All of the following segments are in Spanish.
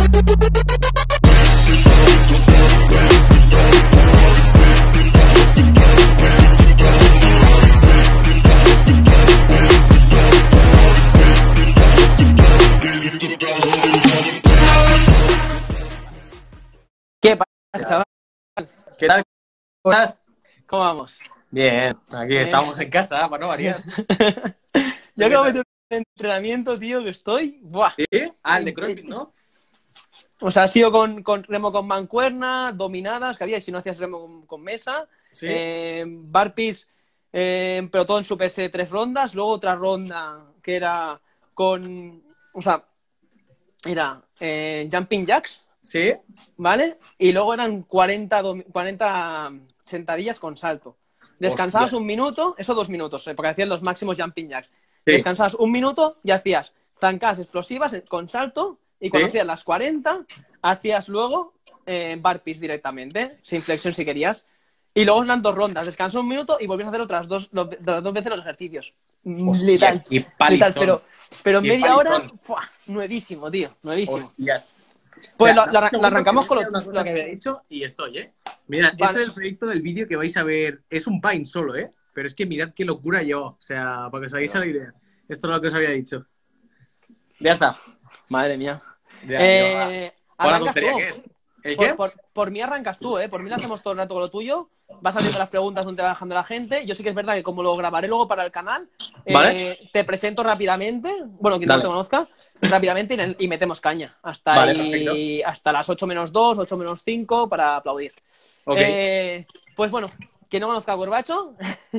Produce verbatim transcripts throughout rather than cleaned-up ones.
¿Qué pasa, chaval? ¿Qué tal? ¿Cómo estás? ¿Cómo vamos? Bien, aquí Bien. Estamos en casa, para no variar. Yo acabo de meter un entrenamiento, tío, que estoy... ¡Buah! ¿Sí? Ah, el de CrossFit, ¿no? O sea, ha sido con, con remo con mancuerna, dominadas, que había, y si no hacías remo con, con mesa, ¿Sí? eh, burpees, eh, pero todo en Super Set tres rondas, luego otra ronda que era con... O sea, era eh, jumping jacks. ¿Sí? ¿Vale? Y luego eran cuarenta, cuarenta sentadillas con salto. Descansabas Hostia. un minuto, eso dos minutos, porque hacías los máximos jumping jacks. Sí. Descansabas un minuto y hacías zancadas explosivas con salto, y cuando ¿Sí? hacías las cuarenta, hacías luego eh, burpees directamente, sin flexión si querías. Y luego eran dos rondas, descansas un minuto y volvías a hacer otras dos, dos veces los ejercicios. Hostia, Letal, y letal, pero, pero media palitón. hora, ¡fua! Nuevísimo, tío, nuevísimo. Hostias. Pues o sea, lo, lo, lo arrancamos con lo, una cosa lo que había dicho y estoy, ¿eh? Mira, vale. Este es el proyecto del vídeo que vais a ver. Es un paint solo, ¿eh? Pero es que mirad qué locura yo. O sea, para que os hagáis la idea. Esto es lo que os había dicho. Ya está. Madre mía. Ya, eh, arrancas tú. ¿Qué es? ¿El qué? Por, por, por mí arrancas tú, ¿eh? Por mí lo hacemos todo el rato con lo tuyo. Vas abriendo las preguntas donde te va dejando la gente. Yo sí que es verdad que como lo grabaré luego para el canal, ¿Vale? eh, te presento rápidamente. Bueno, quien Dale. no te conozca, rápidamente y, y metemos caña. Hasta, vale, ahí, hasta las ocho menos dos, ocho menos cinco para aplaudir. Okay. Eh, pues bueno, quien no conozca a Corbacho,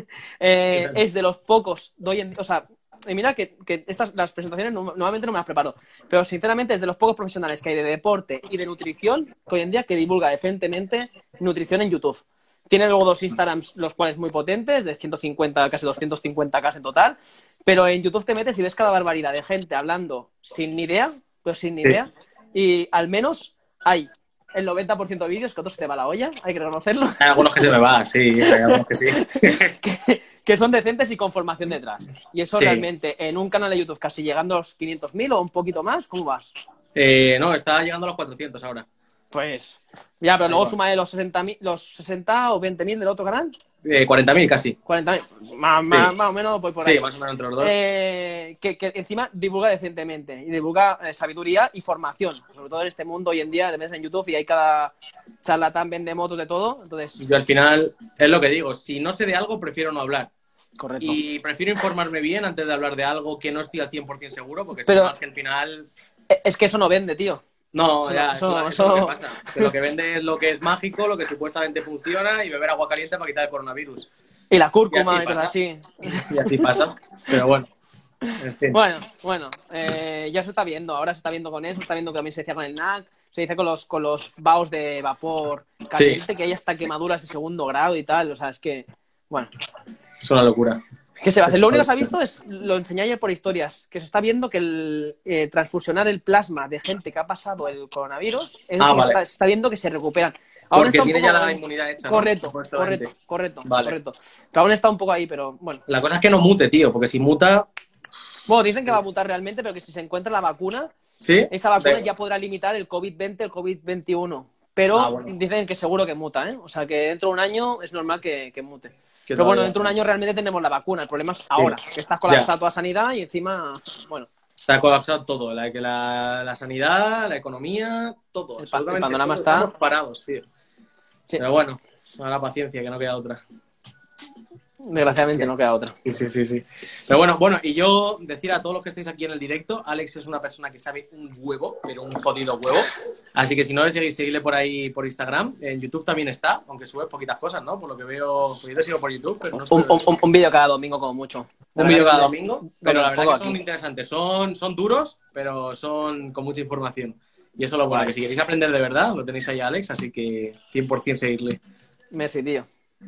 eh, es de los pocos de hoy en día. O sea, y mira que, que estas las presentaciones no, normalmente no me las preparo, pero sinceramente es de los pocos profesionales que hay de deporte y de nutrición que hoy en día que divulga decentemente nutrición en YouTube. Tiene luego dos Instagrams, los cuales muy potentes, de ciento cincuenta, casi doscientos cincuenta K en total, pero en YouTube te metes y ves cada barbaridad de gente hablando sin ni idea, pero sin ni sí. idea, y al menos hay el noventa por ciento de vídeos que otros se te va la olla, hay que reconocerlo. Hay algunos que se me va, sí, hay algunos que sí. que, que son decentes y con formación detrás. Y eso sí. Realmente, en un canal de YouTube casi llegando a los quinientos mil o un poquito más, ¿cómo vas? Eh, no, está llegando a los cuatrocientos ahora. Pues, ya, pero luego suma los sesenta, los sesenta o veinte mil del otro canal. Eh, cuarenta mil casi. cuarenta mil, más, sí. más, más o menos voy por ahí. Sí, más o menos entre los dos. Eh, que, que encima divulga decentemente y divulga eh, sabiduría y formación, sobre todo en este mundo hoy en día, de en YouTube y hay cada charlatán, vende motos, de todo. Entonces, yo al final, es lo que digo, si no sé de algo, prefiero no hablar. Correcto. Y prefiero informarme bien antes de hablar de algo que no estoy al cien por ciento seguro, porque pero, si no, al final... Es que eso no vende, tío. No, eso, ya, eso, eso, eso, eso es lo que pasa. Que lo que vende es lo que es mágico, lo que supuestamente funciona y beber agua caliente para quitar el coronavirus. Y la cúrcuma y cosas así. Y así pasa, pero bueno. En fin. Bueno, bueno, eh, ya se está viendo, ahora se está viendo con eso, se está viendo que también se decía con el N A C, se dice con los, con los vaos de vapor caliente, sí. Que hay hasta quemaduras de segundo grado y tal, o sea, es que, bueno. Es una locura. ¿Qué se va a hacer? Lo único que se ha visto es, lo enseñé ayer por historias, que se está viendo que el eh, transfusionar el plasma de gente que ha pasado el coronavirus, es ah, sí vale. se, está, se está viendo que se recuperan. Ahora porque está tiene poco... ya la inmunidad hecha, correcto, ¿no? correcto, correcto, vale. correcto. Pero aún está un poco ahí, pero bueno. La cosa es que no mute, tío, porque si muta... Bueno, dicen que va a mutar realmente, pero que si se encuentra la vacuna, ¿sí? Esa vacuna sí. ya podrá limitar el COVID veinte, el COVID veintiuno. Pero ah, bueno. dicen que seguro que muta, ¿eh? O sea, que dentro de un año es normal que, que mute. Que pero bueno, dentro de un año realmente tenemos la vacuna. El problema es ahora, sí. Que estás colapsada toda sanidad y encima, bueno... Está colapsado todo, la, la, la sanidad, la economía, todo. El, el panorama todo. está... Estamos parados, tío. Sí. Pero bueno, a la paciencia, que no queda otra. Desgraciadamente sí. No queda otra. Sí, sí, sí, sí. Pero bueno, bueno, y yo decir a todos los que estéis aquí en el directo, Alex es una persona que sabe un huevo, pero un jodido huevo. Así que si no le seguís, seguidle por ahí por Instagram. En YouTube también está, aunque sube poquitas cosas, ¿no? Por lo que veo, pues yo lo sigo por YouTube. Pero no un, un, un vídeo cada domingo como mucho. Un vídeo cada domingo, pero la verdad que son aquí. interesantes. Son, son duros, pero son con mucha información. Y eso es lo bueno, vale. Que si queréis aprender de verdad, lo tenéis ahí a Alex, así que cien por ciento seguirle. Merci, tío.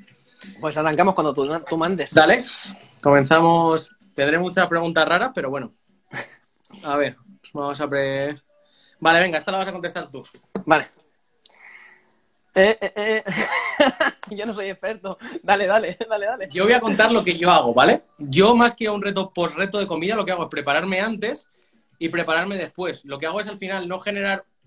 Pues arrancamos cuando tú, tú mandes. Dale, comenzamos. Tendré muchas preguntas raras, pero bueno. A ver, vamos a pre... Vale, venga, esta la vas a contestar tú. Vale. Eh, eh, eh. Yo no soy experto. Dale, dale, dale, dale. Yo voy a contar lo que yo hago, ¿vale? Yo, más que un reto post-reto de comida, lo que hago es prepararme antes y prepararme después. Lo que hago es, al final, no generar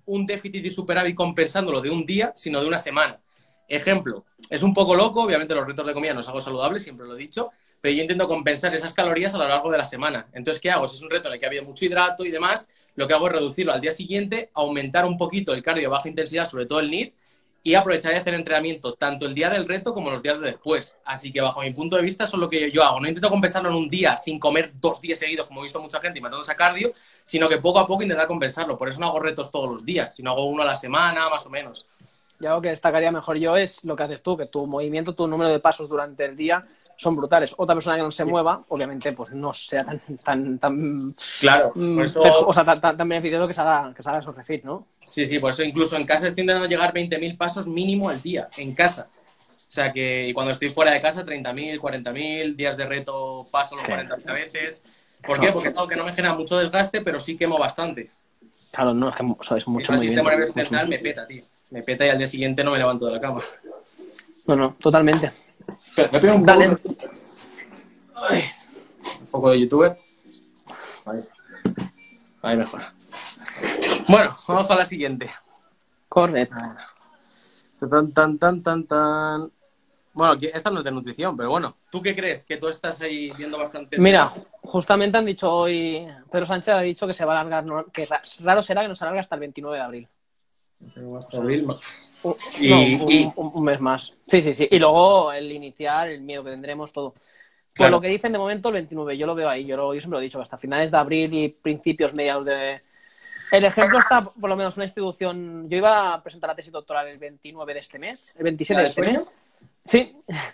un déficit y superávit compensándolo de un día, sino de una semana. Ejemplo, es un poco loco, obviamente los retos de comida no es algo saludable, siempre lo he dicho, pero yo intento compensar esas calorías a lo largo de la semana. Entonces, ¿qué hago? Si es un reto en el que ha habido mucho hidrato y demás, lo que hago es reducirlo al día siguiente, aumentar un poquito el cardio de baja intensidad, sobre todo el N I T, y aprovechar y hacer entrenamiento tanto el día del reto como los días de después. Así que bajo mi punto de vista eso es lo que yo hago. No intento compensarlo en un día sin comer dos días seguidos, como he visto mucha gente y matándose a cardio, sino que poco a poco intentar compensarlo. Por eso no hago retos todos los días, sino hago uno a la semana, más o menos. Y algo que destacaría mejor yo es lo que haces tú, que tu movimiento, tu número de pasos durante el día son brutales. Otra persona que no se mueva, obviamente, pues no sea tan... tan, tan claro, por eso... O sea, tan, tan, tan beneficioso que se haga, que se haga esos refit, ¿no? Sí, sí, por eso incluso en casa estoy intentando llegar veinte mil pasos mínimo al día, en casa. O sea que, y cuando estoy fuera de casa, treinta mil, cuarenta mil, días de reto paso los cuarenta mil veces. ¿Por qué? Porque es algo que no me genera mucho desgaste, pero sí quemo bastante. Claro, no, es que o sea, es mucho movimiento. El sistema nervioso mucho, central me peta, tío. Me peta y al día siguiente no me levanto de la cama. No, no, totalmente. Espera, me pego un Dale. poco. Ay, un poco de youtuber. Ahí. Ahí mejor. Bueno, vamos con la siguiente. Correcto. Tan, tan, tan, tan, tan. Bueno, esta no es de nutrición, pero bueno. ¿Tú qué crees? Que tú estás ahí viendo bastante... Mira, justamente han dicho hoy... Pedro Sánchez ha dicho que se va a alargar... No, que raro será que nos alargue hasta el veintinueve de abril. Hasta abril. Uh, y, no, un, y... Un, un mes más. Sí, sí, sí. Y luego el inicial, el miedo que tendremos, todo. Por claro. lo que dicen de momento el veintinueve, yo lo veo ahí. Yo, lo, yo siempre lo he dicho, hasta finales de abril y principios, mediados de... El ejemplo está, por lo menos, una institución... Yo iba a presentar la tesis doctoral el veintinueve de este mes, el veintisiete de este sueño? mes. Sí.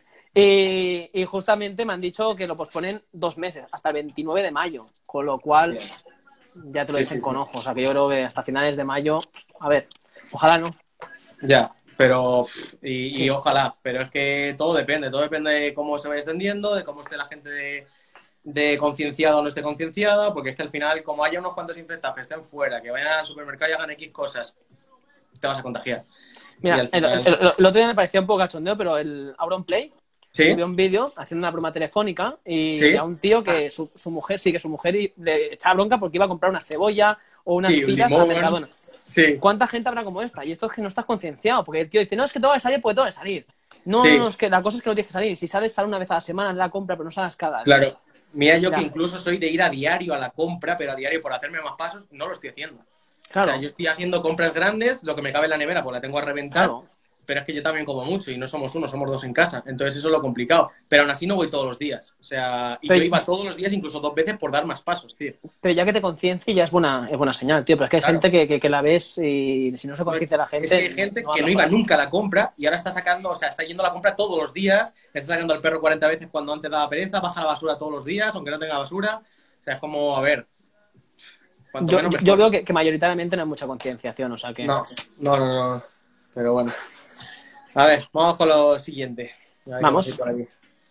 Y, y justamente me han dicho que lo posponen dos meses, hasta el veintinueve de mayo. Con lo cual, ya te lo sí, dicen sí, con sí. ojos. O sea, que yo creo que hasta finales de mayo... A ver, ojalá no. Ya, pero... Y, Sí. y ojalá. Pero es que todo depende. Todo depende de cómo se vaya extendiendo, de cómo esté la gente de... de concienciada o no esté concienciada, porque es que al final, como haya unos cuantos infectados que estén fuera, que vayan al supermercado y hagan X cosas, te vas a contagiar. Mira, final... el, el, el, el otro día me parecía un poco cachondeo, pero el Auronplay ¿Sí? subió un vídeo haciendo una broma telefónica y ¿Sí? a un tío que su, su mujer, sí, que su mujer le echaba bronca porque iba a comprar una cebolla o unas sí, tiras limón, al Mercadona. Sí. ¿Cuánta gente habrá como esta? Y esto es que no estás concienciado, porque el tío dice, no, es que tengo que salir porque tengo que salir. No, sí. no, no, es que la cosa es que no tienes que salir. Si sales, sale una vez a la semana en la compra, pero no salgas cada día. Claro. Mira, yo ya. que incluso soy de ir a diario a la compra, pero a diario por hacerme más pasos, no lo estoy haciendo. Claro. O sea, yo estoy haciendo compras grandes, lo que me cabe en la nevera, pues la tengo a reventar. Claro. Pero es que yo también como mucho y no somos uno, somos dos en casa. Entonces eso es lo complicado. Pero aún así no voy todos los días. O sea, y pero, yo iba todos los días, incluso dos veces, por dar más pasos, tío. Pero ya que te conciencies ya es buena, es buena señal, tío. Pero es que hay Claro. gente que, que, que la ves y si no se conciencia la gente... Es que hay gente no que no iba para. nunca a la compra y ahora está sacando, o sea, está yendo a la compra todos los días, está sacando al perro cuarenta veces cuando antes daba pereza, baja la basura todos los días, aunque no tenga basura. O sea, es como, a ver... Yo, yo, yo veo que, que mayoritariamente no hay mucha concienciación, o sea que... No, no, no, no. Pero bueno... A ver, vamos con lo siguiente. Vamos. Por aquí.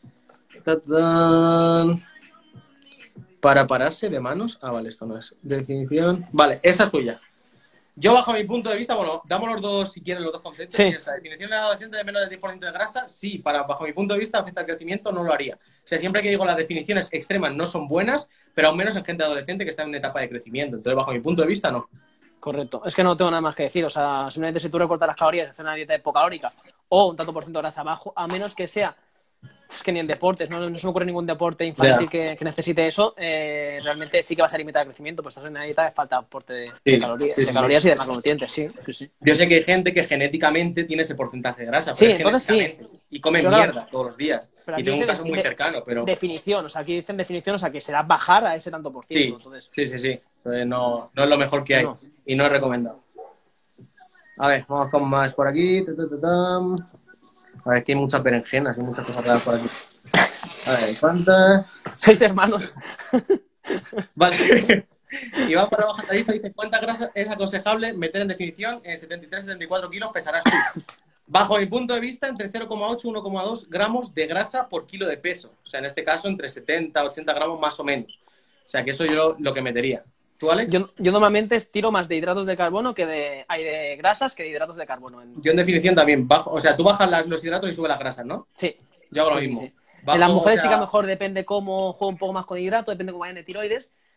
¡Tatán! Para pararse de manos. Ah, vale, esto no es. Definición. Vale, esta es tuya. Yo, bajo mi punto de vista, bueno, damos los dos, si quieren, los dos conceptos. Sí. Esta definición de la adolescente de menos del diez por ciento de grasa, sí, para, bajo mi punto de vista, afecta al crecimiento, no lo haría. O sea, siempre que digo las definiciones extremas no son buenas, pero aún menos en gente adolescente que está en una etapa de crecimiento. Entonces, bajo mi punto de vista, no. Correcto. Es que no tengo nada más que decir. O sea, simplemente si tú recortas las calorías y haces una dieta hipocalórica o un tanto por ciento de grasa abajo, a menos que sea, es que ni en deportes, no, no se me ocurre ningún deporte infantil yeah. que, que necesite eso, eh, realmente sí que vas a limitar el crecimiento, pues estás en una dieta de falta de aporte de, sí, de calorías, sí, de sí, calorías sí. y de macronutrientes, sí, sí, sí. Yo sé que hay gente que genéticamente tiene ese porcentaje de grasa, Sí, pero es entonces sí. Y comen pero mierda claro, todos los días. Pero Y tengo un caso de, muy cercano, pero... Definición, o sea, aquí dicen definición, o sea, que será bajar a ese tanto por ciento. Sí, entonces... sí, sí, sí. Entonces no, no es lo mejor que hay no. y no es recomendado. A ver, vamos con más por aquí. A ver, que hay muchas berenjenas y muchas cosas raras por aquí. A ver, ¿cuántas? Seis hermanos. Vale. Y va para bajar la lista, dice, ¿cuánta grasa es aconsejable meter en definición? En setenta y tres a setenta y cuatro kilos pesarás tú. Bajo mi punto de vista, entre cero coma ocho y uno coma dos gramos de grasa por kilo de peso. O sea, en este caso, entre setenta a ochenta gramos más o menos. O sea, que eso yo lo, lo que metería. ¿Tú, Alex? Yo, yo normalmente tiro más de hidratos de carbono que de... Hay de grasas que de hidratos de carbono. En... Yo en definición también bajo... O sea, tú bajas las, los hidratos y subes las grasas, ¿no? Sí. Yo hago lo sí, mismo. Sí, sí. Bajo, en las mujeres o sea... sí que a lo mejor depende cómo juego un poco más con hidrato, depende cómo vayan de tiroides,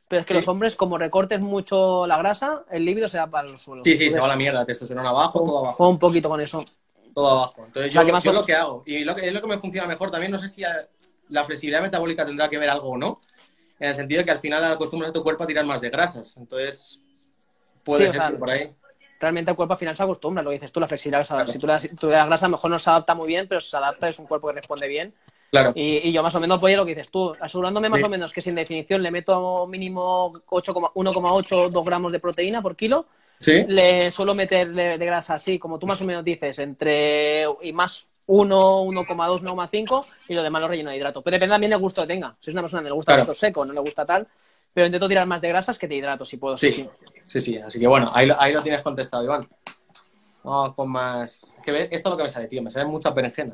pero es que Sí. los hombres, como recortes mucho la grasa, el líbido se va para los suelos. Sí, sí, se Entonces, va a la mierda, testosterona abajo, todo abajo. juega un poquito con eso. Todo abajo. Entonces O sea, yo, que más yo o- lo que hago, y lo que, es lo que me funciona mejor también, no sé si a- la flexibilidad metabólica tendrá que ver algo o no, en el sentido de que al final acostumbras a tu cuerpo a tirar más de grasas. Entonces, puede Sí, o ser sea, que por ahí. realmente el cuerpo al final se acostumbra, lo que dices tú, la flexibilidad. O sea, Claro, si tú le, das, tú le das grasa, a lo mejor no se adapta muy bien, pero si se adapta, es un cuerpo que responde bien. claro. Y, y yo más o menos voy a lo que dices tú, asegurándome más Sí. o menos que sin definición le meto mínimo ocho coma- uno coma ocho o dos gramos de proteína por kilo. ¿Sí? Le suelo meter de, de grasa así, como tú más o menos dices, entre y más uno, uno coma dos, uno coma cinco y lo demás lo relleno de hidrato. Pero depende también del gusto que tenga. Si es una persona que le gusta Claro. esto seco, no le gusta tal, pero intento tirar más de grasas que de hidrato, si puedo. Sí, Sí, sí. sí, sí. Así que bueno, ahí lo, ahí lo tienes contestado, Iván. Vamos con más. Es que ve, esto es lo que me sale, tío. Me sale mucha berenjena.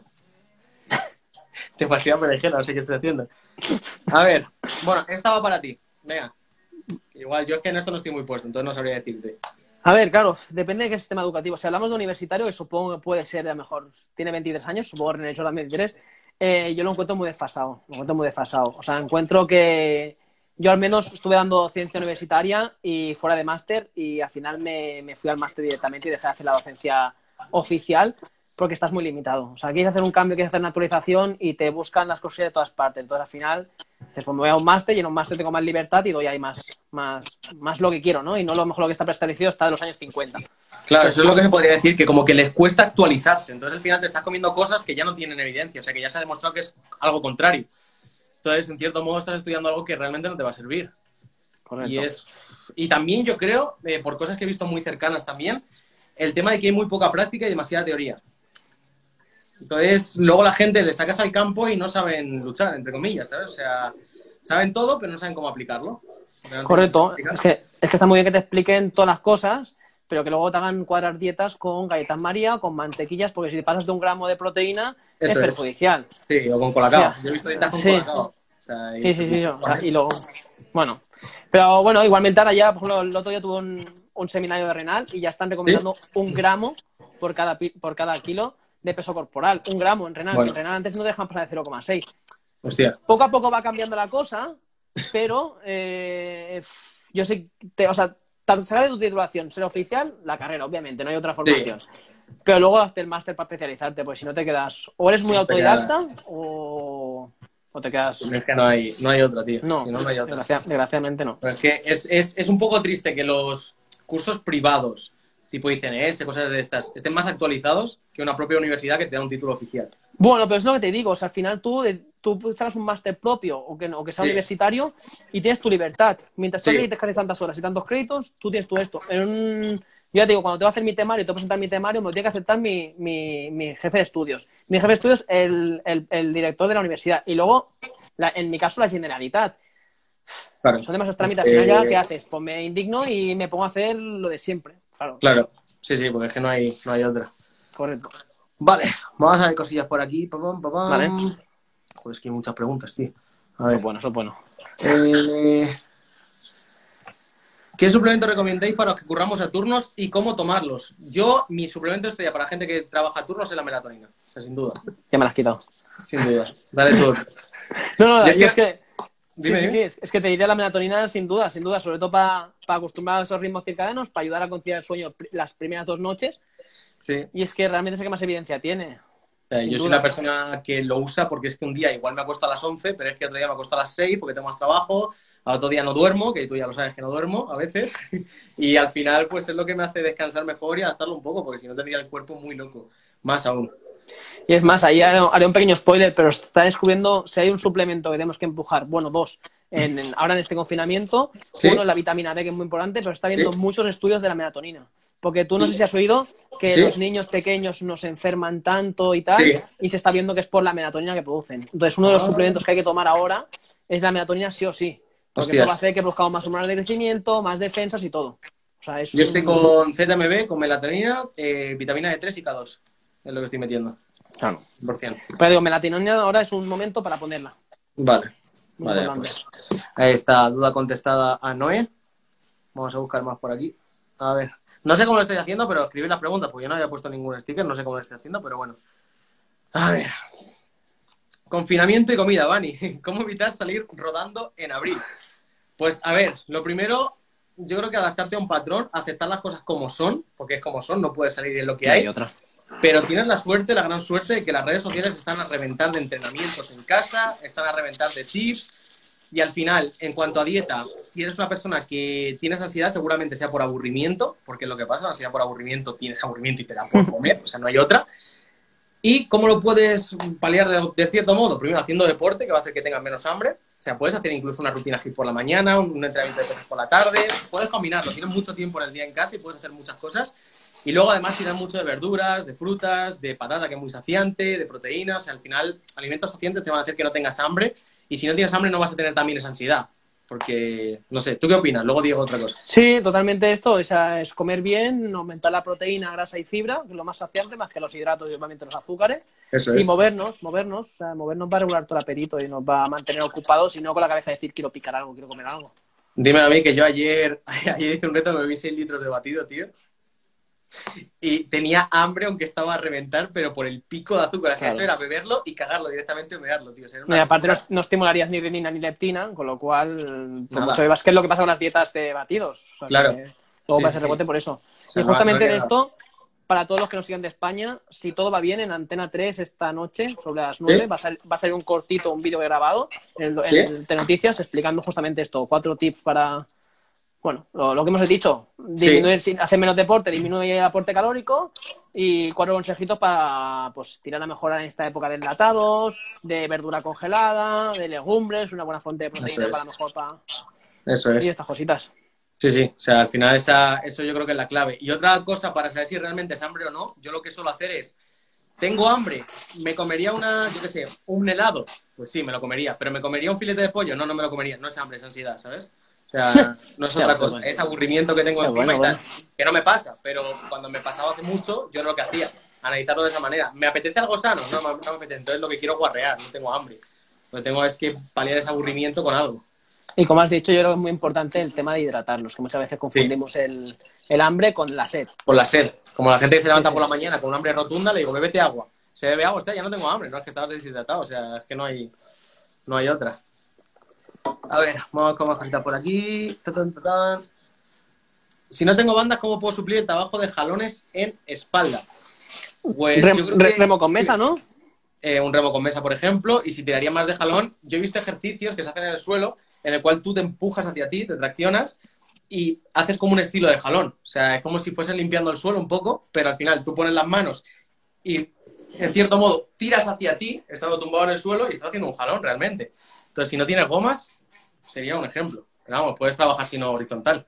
Demasiada berenjena, no sé qué estoy haciendo. A ver, bueno, esta va para ti. Venga. Igual, yo es que en esto no estoy muy puesto, entonces no sabría decirte. A ver, claro, depende de qué sistema educativo. Si hablamos de universitario, que supongo que puede ser, a lo mejor, tiene veintitrés años, supongo que René Jordan veintitrés, eh, yo lo encuentro muy desfasado. Lo encuentro muy desfasado. O sea, encuentro que yo al menos estuve dando ciencia universitaria y fuera de máster y al final me, me fui al máster directamente y dejé de hacer la docencia oficial porque estás muy limitado. O sea, quieres hacer un cambio, quieres hacer naturalización y te buscan las cosas de todas partes. Entonces, al final, dices, pues me voy a un máster y en un máster tengo más libertad y doy ahí más, más, más lo que quiero, ¿no? Y no lo mejor lo que está preestablecido está de los años cincuenta. Claro, Entonces, eso es lo que se podría decir, que como que les cuesta actualizarse. Entonces al final te estás comiendo cosas que ya no tienen evidencia, o sea que ya se ha demostrado que es algo contrario. Entonces, en cierto modo, estás estudiando algo que realmente no te va a servir. correcto. Y es. Y también yo creo, eh, por cosas que he visto muy cercanas también, el tema de que hay muy poca práctica y demasiada teoría. Entonces, luego la gente le sacas al campo y no saben luchar, entre comillas, ¿sabes? O sea, saben todo, pero no saben cómo aplicarlo. Correcto. Es que, es que está muy bien que te expliquen todas las cosas, pero que luego te hagan cuadrar dietas con galletas María, con mantequillas, porque si te pasas de un gramo de proteína Eso es es. perjudicial. Sí, o con colacao. O sea, Yo he visto dietas con sí, colacao. O sea, y sí, eso sí, es sí. O sea, muy- y luego, bueno. Pero bueno, igualmente ahora ya, por ejemplo, el otro día tuve un, un seminario de renal y ya están recomendando un gramo por cada, pi- por cada kilo de peso corporal. Un gramo en renal, que Bueno, en renal antes no dejan pasar de cero coma seis. hostia. Poco a poco va cambiando la cosa, pero eh, yo sí, te, o sea, tan- sacar de tu titulación, ser oficial, la carrera, obviamente, no hay otra formación. Sí. Pero luego hazte el máster para especializarte, porque si no te quedas, o eres muy Te autodidacta, o, o te quedas... Es que no hay, no hay otra, tío. No, Si no, no hay otra. desgracia- desgraciadamente no. Pero es que es, es, es un poco triste que los cursos privados, tipo I C N S, cosas de estas, estén más actualizados que una propia universidad que te da un título oficial. Bueno, pero es lo que te digo, o sea, al final tú, de- tú sacas un máster propio o que, no- o que sea Sí. universitario y tienes tu libertad. Mientras tú Sí. acredites que haces tantas horas y tantos créditos, tú tienes tú esto. En un... Yo ya te digo, cuando te voy a hacer mi temario y te voy a presentar mi temario, me lo tiene que aceptar mi, mi, mi jefe de estudios. Mi jefe de estudios, el, el, el director de la universidad. Y luego, la- en mi caso, la Generalitat. Claro. Son demasiados trámites. Al final ya, Eh, ¿qué haces? Pues me indigno y me pongo a hacer lo de siempre. Claro, Claro. Sí, sí, porque es que no hay, no hay otra. correcto. Vale, vamos a ver cosillas por aquí. Pa, pam, pa, pam. Vale. Joder, es que hay muchas preguntas, tío. A Eso ver. es bueno, eso es bueno. Eh, ¿Qué suplemento recomendáis para los que curramos a turnos y cómo tomarlos? Yo, mi suplemento estrella para gente que trabaja a turnos es la melatonina. O sea, sin duda. Ya me la has quitado. Sin duda. Dale tú. No, no, Ya- yo ya- es que... Dime, sí, sí, sí, dime. es, es que te diría la melatonina sin duda, sin duda, sobre todo para acostumbrar a esos ritmos circadianos, para ayudar a conciliar el sueño pr- las primeras dos noches, Sí. y es que realmente es el que más evidencia tiene. O sea, Sin yo soy duda. la persona que lo usa porque es que un día igual me acuesto a las once, pero es que otro día me acuesto a las seis porque tengo más trabajo, al otro día no duermo, que tú ya lo sabes que no duermo a veces, y al final pues es lo que me hace descansar mejor y adaptarlo un poco, porque si no tendría el cuerpo muy loco, más aún. Y es más, ahí haré, haré un pequeño spoiler, pero se está descubriendo si hay un suplemento que tenemos que empujar, bueno, dos, en, en- ahora en este confinamiento, ¿Sí? uno es la vitamina D, que es muy importante, pero está habiendo ¿Sí? muchos estudios de la melatonina. Porque tú no sé si has oído que ¿Sí? los niños pequeños nos enferman tanto y tal, Sí. y se está viendo que es por la melatonina que producen. Entonces, uno de los Ah. suplementos que hay que tomar ahora es la melatonina sí o sí. Porque Hostias. eso va a hacer que produzcamos más hormonas de crecimiento, más defensas y todo. O sea, es Yo estoy un- con Z M B, con melatonina, eh, vitamina D tres y K dos, es lo que estoy metiendo, Claro. cien por ciento. Pero digo, melatonina ahora es un momento para ponerla. Vale, Muy vale, importante. pues ahí está, duda contestada a Noé. Vamos a buscar más por aquí. A ver, no sé cómo lo estoy haciendo, pero escribir las preguntas, porque yo no había puesto ningún sticker, no sé cómo lo estoy haciendo, pero bueno. A ver. Confinamiento y comida, Vani. ¿Cómo evitar salir rodando en abril? Pues a ver, lo primero, yo creo que adaptarte a un patrón, aceptar las cosas como son, porque es como son, no puede salir de lo que No hay. hay otra. Pero tienes la suerte, la gran suerte de que las redes sociales están a reventar de entrenamientos en casa, están a reventar de tips. Y al final, en cuanto a dieta, si eres una persona que tienes ansiedad, seguramente sea por aburrimiento, porque es lo que pasa, la ansiedad por aburrimiento, tienes aburrimiento y te da por comer, o sea, no hay otra. ¿Y cómo lo puedes paliar de, de cierto modo? Primero, haciendo deporte, que va a hacer que tengas menos hambre. O sea, puedes hacer incluso una rutina hit por la mañana, un, un entrenamiento de pesas por la tarde. Puedes combinarlo. Tienes mucho tiempo en el día en casa y puedes hacer muchas cosas. Y luego, además, tienes mucho de verduras, de frutas, de patata, que es muy saciante, de proteínas. O sea, al final, alimentos saciantes te van a hacer que no tengas hambre. Y si no tienes hambre, no vas a tener también esa ansiedad. Porque, no sé, ¿tú qué opinas? Luego digo otra cosa. Sí, totalmente esto. Esa es comer bien, aumentar la proteína, grasa y fibra, que es lo más saciante, más que los hidratos y obviamente los azúcares. Eso Y es. movernos, movernos. O sea, movernos va a regular todo el apetito y nos va a mantener ocupados y no con la cabeza de decir quiero picar algo, quiero comer algo. Dime a mí que yo ayer, ayer hice un reto, me bebí seis litros de batido, tío. Y tenía hambre, aunque estaba a reventar, pero por el pico de azúcar. O sea, Claro. eso era beberlo y cagarlo directamente o mearlo, tío. O sea, era Y una aparte no, locura. no estimularías ni renina ni leptina, con lo cual, por Nada. mucho bebas, que es lo que pasa con las dietas de batidos. O sea, Claro. que luego Sí, va a sí, ser sí. rebote por eso. O sea, Y no, justamente no de queda- esto, para todos los que nos sigan de España, si todo va bien, en Antena tres esta noche, sobre las nueve, ¿Sí? va a, sal- va a salir un cortito, un vídeo grabado en el, ¿Sí? en el Telenoticias explicando justamente esto, cuatro tips para, bueno, lo, lo que hemos dicho, disminuir, sin- hacer menos deporte, disminuir el aporte calórico y cuatro consejitos para pues tirar a mejorar en esta época de enlatados, de verdura congelada, de legumbres, una buena fuente de Eso proteína para es. mejor para... Eso y es. estas cositas. Sí, sí. O sea, al final esa, eso yo creo que es la clave. Y otra cosa para saber si realmente es hambre o no, yo lo que suelo hacer es, tengo hambre, me comería una, yo qué sé, un helado. Pues sí, me lo comería. Pero me comería un filete de pollo. No, no me lo comería. No es hambre, es ansiedad, ¿sabes? O sea, no es Ya, otra qué cosa. bueno. Es aburrimiento que tengo Qué encima bueno, y tal. bueno. Que no me pasa, pero cuando me pasaba hace mucho, yo no lo que hacía. Analizarlo de esa manera. ¿Me apetece algo sano? No, no me apetece. Entonces lo que quiero es guarrear, no tengo hambre. Lo que tengo es que paliar ese aburrimiento con algo. Y como has dicho, yo creo que es muy importante el tema de hidratarnos, que muchas veces confundimos el, el hambre con la sed. Por la sed. Como la gente que se levanta Sí, sí, por la sí. mañana con un hambre rotunda, le digo, bébete agua. Se bebe agua, está, ya no tengo hambre, no es que estabas deshidratado, o sea, es que no hay, no hay otra. A ver, vamos con más cositas por aquí. Ta, tan, ta, tan. Si no tengo bandas, ¿cómo puedo suplir el trabajo de jalones en espalda? Pues Rem- yo creo re- que remo con mesa, ¿no? eh, un remo con mesa, por ejemplo, y si tiraría más de jalón, yo he visto ejercicios que se hacen en el suelo en el cual tú te empujas hacia ti, te traccionas y haces como un estilo de jalón. O sea, es como si fuesen limpiando el suelo un poco, pero al final tú pones las manos y, en cierto modo, tiras hacia ti, estando tumbado en el suelo y estás haciendo un jalón realmente. Entonces, si no tienes gomas, sería un ejemplo. Pero vamos, puedes trabajar sino horizontal.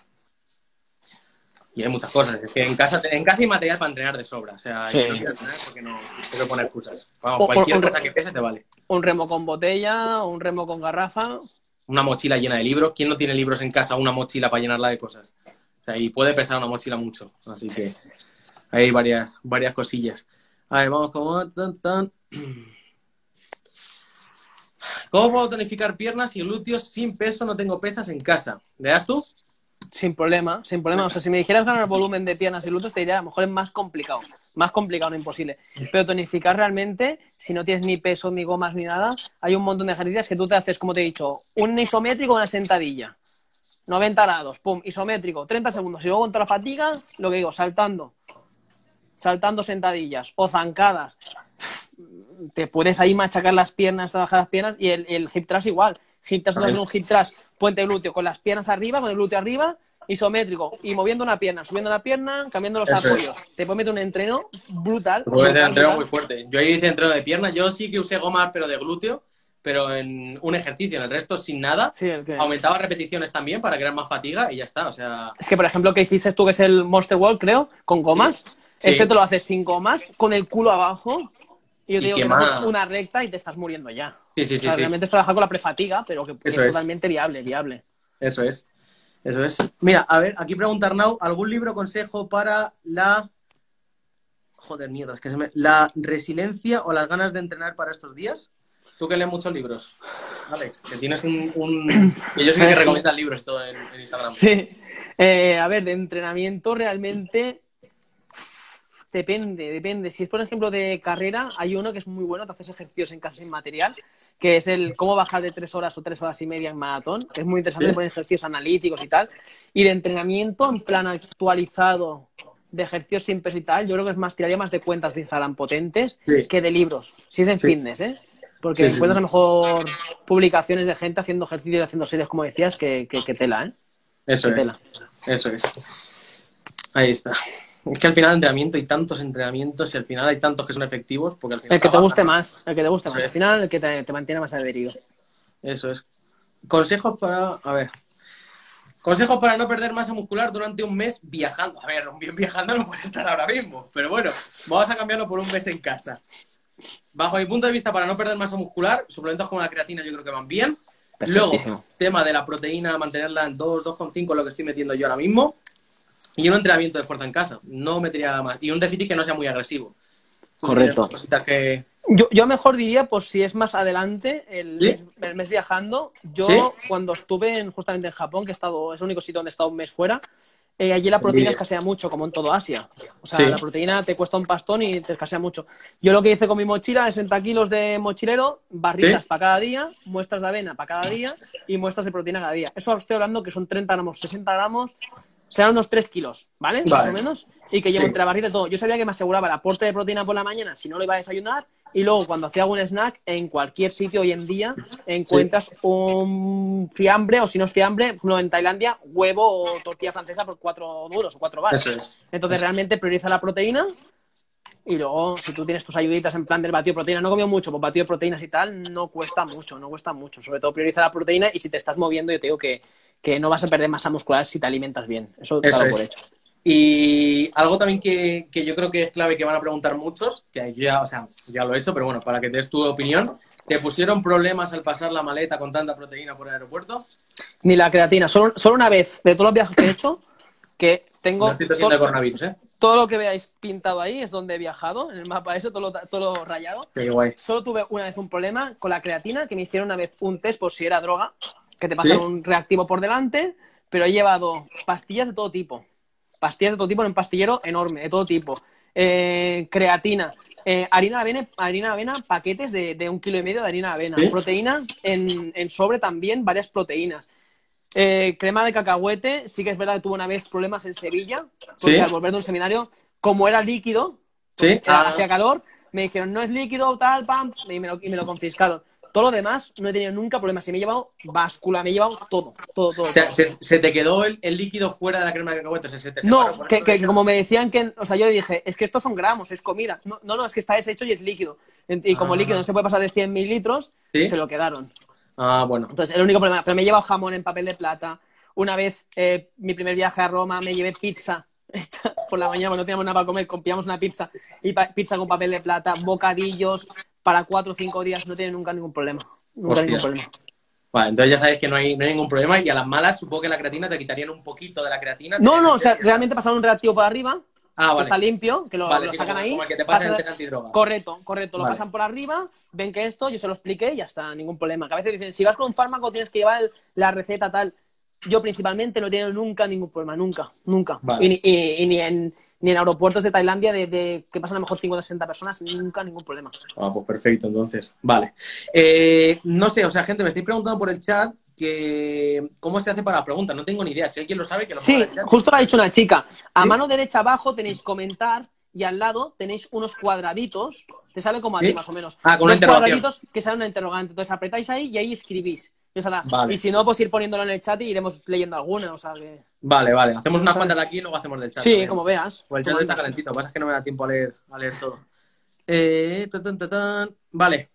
Y hay muchas cosas. Es que en casa, en casa hay material para entrenar de sobra. O sea, Sí. yo no quiero entrenar porque no tengo que poner excusas. Vamos, Un- cualquier un- cosa que pese te vale. Un remo con botella, un remo con garrafa. Una mochila llena de libros. ¿Quién no tiene libros en casa? Una mochila para llenarla de cosas. O sea, y puede pesar una mochila mucho. Así que hay varias, varias cosillas. A ver, vamos como... Tan, tan. ¿Cómo puedo tonificar piernas y glúteos sin peso? No tengo pesas en casa. ¿Le das tú? Sin problema, sin problema. O sea, si me dijeras ganar volumen de piernas y glúteos, te diría, a lo mejor es más complicado. Más complicado, no imposible. Pero tonificar realmente, si no tienes ni peso, ni gomas, ni nada, hay un montón de ejercicios que tú te haces, como te he dicho, un isométrico, una sentadilla. noventa grados, pum, isométrico, treinta segundos. Y luego contra la fatiga, lo que digo, saltando. Saltando sentadillas o zancadas. Te puedes ahí machacar las piernas, trabajar las piernas y el, el hip thrust igual. Hip thrust, hacer un hip thrust, puente glúteo con las piernas arriba, con el glúteo arriba, isométrico y moviendo una pierna, subiendo la pierna, cambiando los Eso apoyos. Te puedes meter un entreno brutal. Puedes hacer brutal, entreno brutal. muy fuerte. Yo ahí hice entreno de pierna. Yo sí que usé gomas, pero de glúteo, pero en un ejercicio. En el resto, sin nada. Sí, el que- Aumentaba repeticiones también para crear más fatiga y ya está. O sea, Es que, por ejemplo, que hiciste tú, que es el Monster Wall, creo, con gomas. Sí. Este te lo haces sin gomas, con el culo abajo. Y yo te Y digo que quema- te haces una recta y te estás muriendo ya. Sí, sí, O sí, sea, sí. realmente es trabajar con la prefatiga, pero que, que es Eso es. totalmente viable, viable. Eso es. Eso es. Mira, a ver, aquí pregunta Arnau, ¿algún libro consejo para la... Joder, mierda, es que se me... La resiliencia o las ganas de entrenar para estos días? Tú que lees muchos libros, Alex, que tienes un... un... que yo sé que recomiendas libros y todo en, en Instagram. Sí. Eh, a ver, de entrenamiento realmente... depende, depende. Si es, por ejemplo, de carrera, hay uno que es muy bueno, te haces ejercicios en casa sin material, que es el cómo bajar de tres horas o tres horas y media en maratón, que es muy interesante, ¿Sí? te ponen ejercicios analíticos y tal. Y de entrenamiento en plan actualizado, de ejercicios sin peso y tal, yo creo que es más, tiraría más de cuentas de Instagram potentes Sí, que de libros, si es en sí, fitness, ¿eh? Porque sí, sí, encuentras a sí. lo mejor publicaciones de gente haciendo ejercicios y haciendo series, como decías, que, que, que tela, ¿eh? Eso Que es, tela. eso es. Ahí está. Es que al final entrenamiento hay tantos entrenamientos y al final hay tantos que son efectivos porque al final El que te trabajan. guste más, el que te guste Eso más. Al es, final, el que te, te mantiene más adherido. eso es. Consejos para, a ver, consejos para no perder masa muscular durante un mes viajando. A ver, un bien viajando no puedes estar ahora mismo, pero bueno, vamos a cambiarlo por un mes en casa. Bajo mi punto de vista, para no perder masa muscular, suplementos como la creatina yo creo que van bien. Luego, Perfectísimo. tema de la proteína, mantenerla en dos, dos coma cinco, lo que estoy metiendo yo ahora mismo. Y un entrenamiento de fuerza en casa. No metería más. Y un déficit que no sea muy agresivo. Tú si tienes más Correcto. cositas que... Yo, yo mejor diría, pues si es más adelante, el ¿Sí? mes, el mes viajando, ¿Sí? yo cuando estuve en, justamente en Japón, que he estado, es el único sitio donde he estado un mes fuera, eh, allí la proteína Envidia. escasea mucho, como en todo Asia. O sea, Sí. la proteína te cuesta un pastón y te escasea mucho. Yo lo que hice con mi mochila, sesenta kilos de mochilero, ¿Sí? barritas para cada día, muestras de avena para cada día y muestras de proteína cada día. Eso estoy hablando que son treinta gramos, sesenta gramos, serán unos tres kilos, ¿vale? Más o Vale. menos. Y que llevo Sí. entre la barrita y todo. Yo sabía que me aseguraba el aporte de proteína por la mañana si no lo iba a desayunar. Y luego, cuando hacía algún snack, en cualquier sitio hoy en día Sí. encuentras un fiambre, o si no es fiambre, por ejemplo, en Tailandia, huevo o tortilla francesa por cuatro duros o cuatro Eso baros. es. Entonces, Eso. realmente prioriza la proteína. Y luego, si tú tienes tus ayuditas en plan del batido de proteína, no comió mucho, pues batido de proteínas y tal, no cuesta mucho, no cuesta mucho. Sobre todo prioriza la proteína y si te estás moviendo, yo te digo que, que no vas a perder masa muscular si te alimentas bien. Eso Eso dalo por es. hecho. Y algo también que, que yo creo que es clave que van a preguntar muchos, que yo ya, o sea, ya lo he hecho, pero bueno, para que te des tu opinión. ¿Te pusieron problemas al pasar la maleta con tanta proteína por el aeropuerto? Ni la creatina, solo, solo una vez de todos los viajes que he hecho, que No tengo estoy tosiendo de to- coronavirus, ¿eh? todo lo que veáis pintado ahí es donde he viajado, en el mapa ese, todo lo, todo lo rayado. Qué guay. Solo tuve una vez un problema con la creatina, que me hicieron una vez un test por si era droga, que te ¿Sí? pasan un reactivo por delante, pero he llevado pastillas de todo tipo. Pastillas de todo tipo en un pastillero enorme, de todo tipo. Eh, creatina, eh, harina de avena, harina de avena, paquetes de, de un kilo y medio de harina de avena. ¿Sí? Proteína en, en sobre también, varias proteínas. Eh, crema de cacahuete, sí que es verdad que tuve una vez problemas en Sevilla, porque ¿Sí? al volver de un seminario, como era líquido, porque ¿Sí? era- Ah, hacía calor, me dijeron, no es líquido, tal, pam, y me, lo, y me lo confiscaron. Todo lo demás no he tenido nunca problemas. Y me he llevado báscula, me he llevado todo, todo, todo, se, todo. se- se te quedó el, el líquido fuera de la crema de cacahuete, o sea, se te separó. No, Por que, eso que- de que como me decían que, o sea, yo dije, es que estos son gramos, es comida. No, no, no, es que está deshecho y es líquido. Y como líquido no Ah, se puede pasar de cien mililitros, ¿sí? se lo quedaron. Ah, bueno. Entonces, el único problema, pero me he llevado jamón en papel de plata. Una vez, eh, mi primer viaje a Roma, me llevé pizza hecha por la mañana, cuando no teníamos nada para comer, pillamos una pizza y pa pizza con papel de plata, bocadillos para cuatro o cinco días, no tiene nunca ningún problema. Nunca Hostia. ningún problema. Vale, entonces ya sabes que no hay, no hay ningún problema y a las malas supongo que la creatina te quitarían un poquito de la creatina, te No, no, o metes sea, y ya está. realmente pasaron un reactivo por arriba, Ah, que vale. está limpio, que lo, Vale, lo sí, sacan como, ahí. como el que te pasa en Pasan el la... test antidroga. Correcto, correcto, lo Vale. pasan por arriba, ven que esto, yo se lo expliqué y ya está, ningún problema. Que a veces dicen, si vas con un fármaco tienes que llevar el- la receta tal. Yo principalmente no he tenido nunca ningún problema, nunca, nunca. Vale. Y, ni- y- y ni, en, ni en aeropuertos de Tailandia de, de que pasan a lo mejor cincuenta o sesenta personas, nunca ningún problema. Ah, pues perfecto, entonces. Vale. Eh, no sé, o sea, gente, me estoy preguntando por el chat que cómo se hace para la pregunta. No tengo ni idea. Si alguien lo sabe, que lo ponga Sí, en el chat. justo lo ha dicho una chica. A ¿Sí? mano derecha abajo tenéis comentar y al lado tenéis unos cuadraditos. Te sale como a ¿Sí? ti, más o menos. Ah, con una Dos interrogación. cuadraditos que salen una interrogante. Entonces apretáis ahí y ahí escribís. Y, os hará. Vale. Y si no, pues ir poniéndolo en el chat y iremos leyendo alguna. O sea que... Vale, vale. Hacemos unas ¿Sabes? cuantas de aquí y luego hacemos del chat. Sí, también. como veas. Pues el Como chat está andas. calentito. Lo que pasa es que no me da tiempo a leer, a leer todo. Eh, tan, tan, tan, tan. Vale.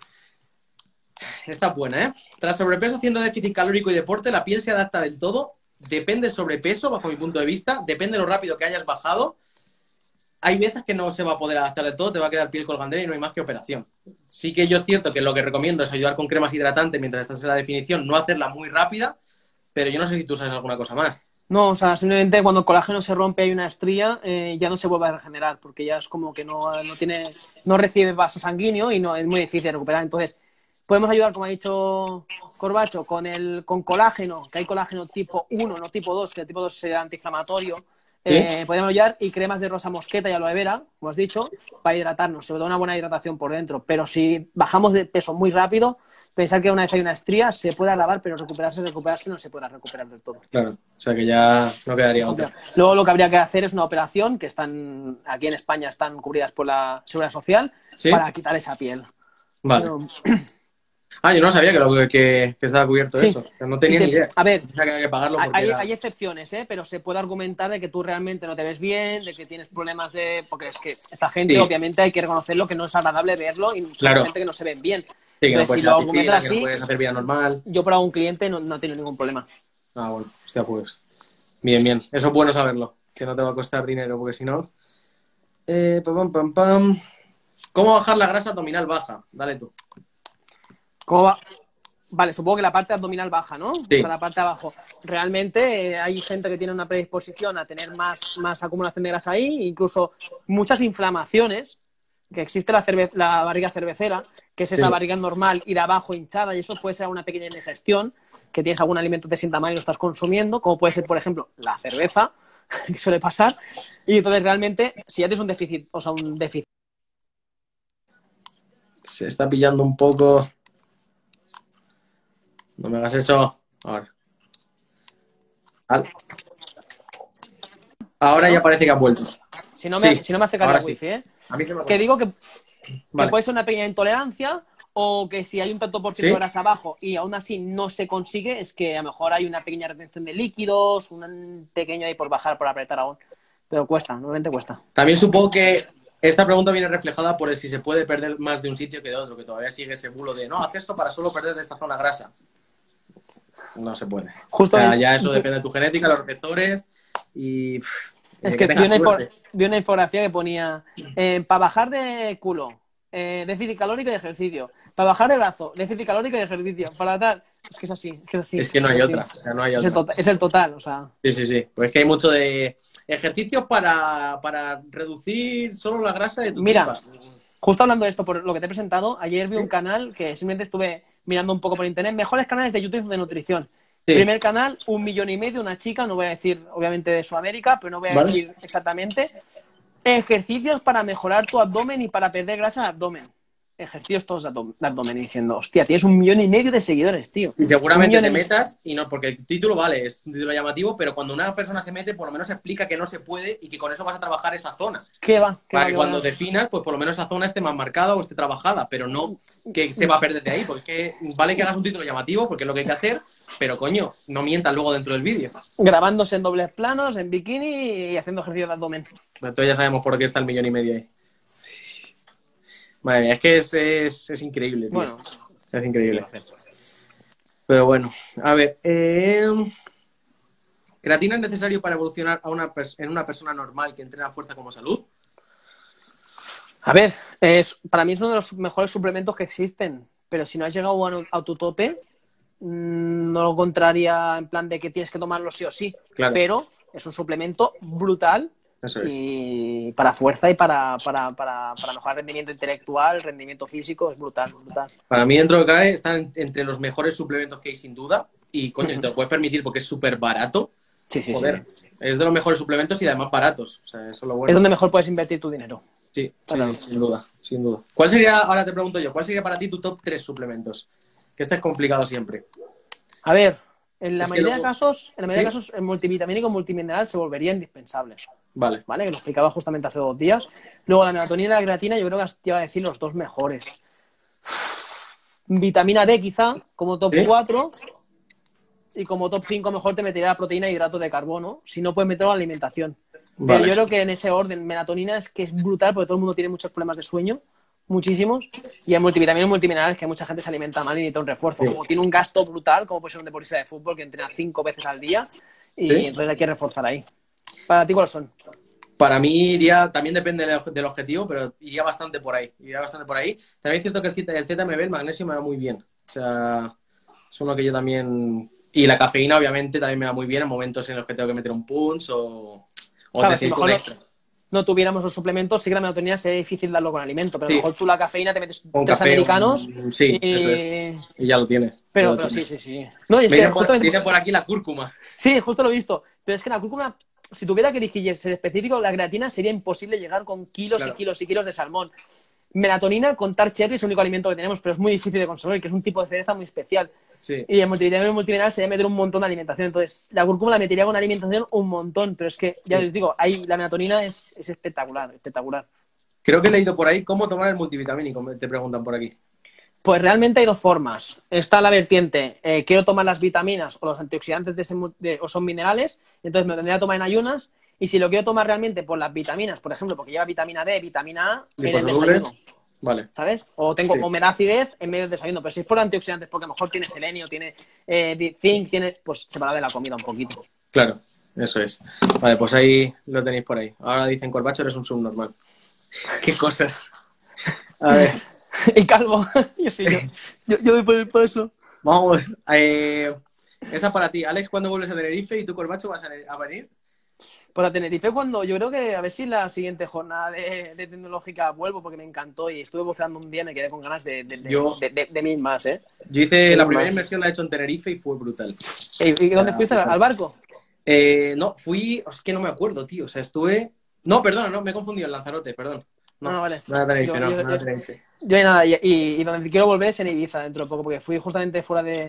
Esta es buena, ¿eh? Tras sobrepeso, haciendo déficit calórico y deporte, la piel se adapta del todo. Depende del sobrepeso, bajo mi punto de vista. Depende de lo rápido que hayas bajado. Hay veces que no se va a poder adaptar del todo, te va a quedar piel colgandera y no hay más que operación. Sí que yo es cierto que lo que recomiendo es ayudar con cremas hidratantes mientras estás en la definición, no hacerla muy rápida, pero yo no sé si tú sabes alguna cosa más. No, o sea, simplemente cuando el colágeno se rompe y hay una estría, eh, ya no se vuelve a regenerar, porque ya es como que no, no tiene, no recibe vaso sanguíneo y no es muy difícil de recuperar. Entonces, podemos ayudar, como ha dicho Corbacho, con el con colágeno, que hay colágeno tipo uno, no tipo dos, que el tipo dos es antiinflamatorio, Eh, podemos llevar y cremas de rosa mosqueta y aloe vera, como has dicho, para hidratarnos, sobre todo una buena hidratación por dentro. Pero si bajamos de peso muy rápido, pensar que una vez hay una estría, se puede lavar, pero recuperarse, recuperarse no se podrá recuperar del todo. Claro, o sea que ya no quedaría otra. Luego lo que habría que hacer es una operación, que están aquí en España están cubridas por la Seguridad Social, ¿sí? Para quitar esa piel. Vale. Pero... Ah, yo no sabía que, lo, que, que estaba cubierto sí. eso. No tenía sí, ni sí. idea. A ver, o sea, que hay, que pagarlo hay, era... hay excepciones, ¿eh? Pero se puede argumentar de que tú realmente no te ves bien, de que tienes problemas de... Porque es que esta gente, sí. obviamente, hay que reconocerlo, que no es agradable verlo y claro. gente que no se ven bien. Sí, que Entonces, no puedes si lo argumentas así, que no puedes hacer vida normal. Yo para un cliente no, no tengo ningún problema. Ah, bueno. Hostia, pues. Bien, bien. Eso es bueno saberlo. Que no te va a costar dinero, porque si no... Eh, pam, pam, pam. ¿Cómo bajar la grasa abdominal baja? Dale tú. ¿Cómo va? Vale, supongo que la parte abdominal baja, ¿no? Sí. O sea, la parte de abajo. Realmente eh, hay gente que tiene una predisposición a tener más, más acumulación de grasa ahí, incluso muchas inflamaciones, que existe la, cerve la barriga cervecera, que es esa sí. barriga normal, ir abajo hinchada, y eso puede ser una pequeña indigestión, que tienes algún alimento que te sienta mal y lo estás consumiendo, como puede ser, por ejemplo, la cerveza, que suele pasar, y entonces realmente, si ya tienes un déficit, o sea, un déficit. Se está pillando un poco... No me hagas eso. Ahora. Ahora ya parece que ha vuelto. Si no me, sí. si no me hace caer el sí. wifi, ¿eh? A mí se me que digo que, vale. que puede ser una pequeña intolerancia o que si hay un tanto por ciento de grasa abajo y aún así no se consigue, es que a lo mejor hay una pequeña retención de líquidos, un pequeño ahí por bajar, por apretar aún. Pero cuesta, normalmente cuesta. También supongo que esta pregunta viene reflejada por el si se puede perder más de un sitio que de otro, que todavía sigue ese bulo de no, haz esto para solo perder de esta zona grasa. No se puede. Justo o sea, ya eso depende de tu genética, los receptores y... Pff, es que, que vi, una vi una infografía que ponía eh, para bajar de culo, eh, déficit calórico y de ejercicio. Para bajar de brazo, déficit calórico y de ejercicio. Para tal... Es que es así. Es que, es así, es que no hay es otra. O sea, no hay es, otra. El total, es el total, o sea... Sí, sí, sí. Pues es que hay mucho de ejercicios para, para reducir solo la grasa de tu Mira, tripa. Justo hablando de esto, por lo que te he presentado, ayer vi un canal que simplemente estuve mirando un poco por internet, mejores canales de YouTube de nutrición. Sí. Primer canal, un millón y medio, una chica, no voy a decir obviamente de Sudamérica, pero no voy a ¿Vale? decir exactamente. Ejercicios para mejorar tu abdomen y para perder grasa de abdomen. Ejercicios todos de abdomen, diciendo, hostia, tienes un millón y medio de seguidores, tío. Y seguramente te metas, y no, porque el título vale, es un título llamativo, pero cuando una persona se mete, por lo menos explica que no se puede y que con eso vas a trabajar esa zona. ¿Qué va? ¿Qué para va, que cuando va? definas, pues por lo menos esa zona esté más marcada o esté trabajada, pero no que se va a perder de ahí, porque vale que hagas un título llamativo, porque es lo que hay que hacer, pero coño, no mientas luego dentro del vídeo. Grabándose en dobles planos, en bikini y haciendo ejercicio de abdomen. Entonces ya sabemos por qué está el millón y medio ahí. Madre mía, es que es, es, es increíble, tío. Bueno, es increíble. Pero bueno, a ver. Eh... ¿Creatina es necesario para evolucionar a una en una persona normal que entrena fuerza como salud? A ver, es, para mí es uno de los mejores suplementos que existen. Pero si no has llegado a, a tu tope, mmm, no lo encontraría en plan de que tienes que tomarlo sí o sí. Claro. Pero es un suplemento brutal. Eso es. Y para fuerza y para, para, para, para mejorar rendimiento intelectual, rendimiento físico, es brutal, brutal. Para mí, dentro de lo que cae, están entre los mejores suplementos que hay, sin duda. Y, coño, uh-huh. te lo puedes permitir porque es súper barato. Sí, sí, Joder, sí. Es de los mejores suplementos y además baratos. O sea, eso es lo bueno. Es donde mejor puedes invertir tu dinero. Sí, sí, sí, sin duda, sin duda. ¿Cuál sería, ahora te pregunto yo, cuál sería para ti tu top tres suplementos? Que este es complicado siempre. A ver, en la es mayoría lo... de casos, en la mayoría ¿Sí? de casos, el multivitamínico multimineral se volvería indispensable. Vale. Vale, que lo explicaba justamente hace dos días. Luego la melatonina y la creatina, yo creo que te iba a decir los dos mejores. Vitamina D quizá, como top ¿Sí? cuatro. Y como top cinco mejor te metería la proteína y hidrato de carbono. Si no, puedes meterlo a la alimentación. Vale. Pero yo creo que en ese orden, melatonina es que es brutal porque todo el mundo tiene muchos problemas de sueño. Muchísimos. Y el multivitamina y multimineral es que mucha gente se alimenta mal y necesita un refuerzo. Sí. Como tiene un gasto brutal, como puede ser un deportista de fútbol que entrena cinco veces al día. Y ¿Sí? entonces hay que reforzar ahí. ¿Para ti cuáles son? Para mí iría, también depende del objetivo, pero iría bastante por ahí. Iría bastante por ahí. También es cierto que el Z M B, el magnesio, me va muy bien. O sea, es uno que yo también... Y la cafeína, obviamente, también me va muy bien en momentos en los que tengo que meter un punch o, o claro, necesito si un extra. No, no tuviéramos los suplementos, sí que la melatonina sería difícil darlo con alimento, pero sí. a lo mejor tú la cafeína te metes un tres café, americanos un... Sí, y... Eso es. Y ya lo tienes. Pero, lo pero tienes. sí, sí, sí. No, y es me que dice, justamente... por, dice por aquí la cúrcuma. Sí, justo lo he visto. Pero es que la cúrcuma si tuviera que elegir ser específico, la creatina sería imposible llegar con kilos Claro. y kilos y kilos de salmón. Melatonina, contar cherry es el único alimento que tenemos, pero es muy difícil de conseguir, que es un tipo de cereza muy especial. Sí. Y el multivitamínico y multimineral sería meter un montón de alimentación. Entonces, la cúrcuma la metería con alimentación un montón, pero es que, ya Sí. les digo, ahí la melatonina es, es espectacular, espectacular. Creo que he leído por ahí cómo tomar el multivitamínico, me- te preguntan por aquí. Pues realmente hay dos formas. Está la vertiente, eh, quiero tomar las vitaminas o los antioxidantes de ese, mu- de- o son minerales, entonces me lo tendría que tomar en ayunas. Y si lo quiero tomar realmente por las vitaminas, por ejemplo, porque lleva vitamina D, vitamina A, en el Liposolubles. desayuno, Vale. ¿sabes? O tengo Sí. o me da acidez en medio del desayuno. Pero si es por antioxidantes, porque a lo mejor tiene selenio, tiene eh, di- zinc, tiene, pues separado de la comida un poquito. Claro, eso es. Vale, pues ahí lo tenéis por ahí. Ahora dicen, Corbacho, eres un subnormal. Qué cosas. A ver, Y calvo, yo sí, yo, yo, yo voy por el paso. vamos. Eh, esta para ti. Alex, ¿cuándo vuelves a Tenerife? ¿Y tú, Corbacho, vas a, a venir? Por la Tenerife, cuando yo creo que a ver si la siguiente jornada de, de tecnológica vuelvo, porque me encantó y estuve buceando un día y me quedé con ganas de, de, de, Yo- de, de- de mil más, ¿eh? Yo hice la Sí, primera más. inversión, la he hecho en Tenerife y fue brutal. ¿Y, y dónde Ya, fuiste? ¿Al, al barco? Eh, no, fui, es que no me acuerdo, tío. O sea, estuve. No, perdona, no, me he confundido en Lanzarote, perdón. No, Ah, vale. nada Tenerife, Yo, no, yo, nada yo- Tenerife. yo y nada, y, y- y donde quiero volver es en Ibiza dentro de poco, porque fui justamente fuera de,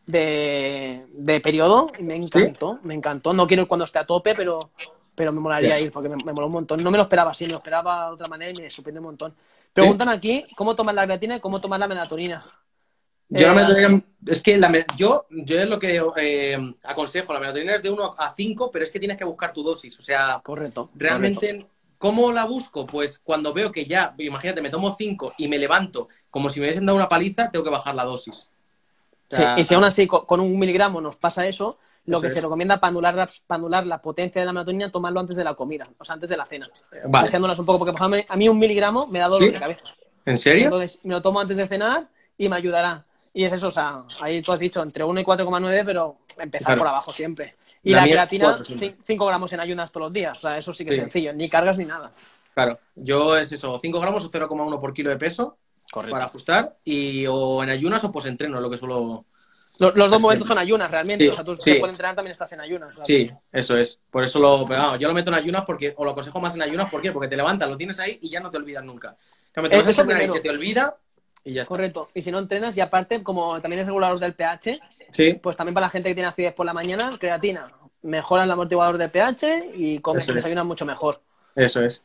de, de periodo y me encantó, me encantó. No quiero ir cuando esté a tope, pero, pero me molaría Sí. ir porque me, me moló un montón. No me lo esperaba así, me lo esperaba de otra manera y me sorprendió un montón. Preguntan aquí cómo tomar la creatina y cómo tomar la melatonina. Yo, la Eh, melatonina, es que la, me- yo, yo es lo que eh, aconsejo, la melatonina es de uno a cinco, pero es que tienes que buscar tu dosis. O sea, Correcto. realmente, correcto. ¿cómo la busco? Pues cuando veo que ya, imagínate, me tomo cinco y me levanto como si me hubiesen dado una paliza, tengo que bajar la dosis. O Sí, sea, y si aún así co- con un miligramo nos pasa eso, lo Eso que es. se recomienda para anular, la, para anular la potencia de la melatonina, tomarlo antes de la comida, o sea, antes de la cena. Vale. Deseándolas un poco, porque por ejemplo, a mí un miligramo me da dolor ¿Sí? de cabeza. ¿En serio? Entonces me lo tomo antes de cenar y me ayudará. Y es eso, o sea, ahí tú has dicho entre uno y cuatro coma nueve, pero empezar Claro. por abajo siempre. Y La la, mía es creatina, cuatro siempre. cinco gramos en ayunas todos los días. O sea, eso sí que es Sí. sencillo, ni cargas ni nada. Claro, yo es eso, cinco gramos o cero coma uno por kilo de peso para ajustar y o en ayunas o post-entreno, lo que suelo... Los, los dos momentos son ayunas, realmente. Sí, O sea, tú sí. después de entrenar también estás en ayunas. ¿sabes? Sí, eso es. Por eso lo pero, vamos, yo lo meto en ayunas porque, o lo aconsejo más en ayunas, ¿por qué? Porque te levantas, lo tienes ahí y ya no te olvidas nunca. En cambio, te Eh, vas a eso entrenar y primero. se te olvida y ya está. Correcto. Y si no entrenas, y aparte, como también es regulador del pH, Sí, pues también para la gente que tiene acidez por la mañana, creatina. Mejora el amortiguador del pH y comes, Eso es. desayunas mucho mejor. eso es.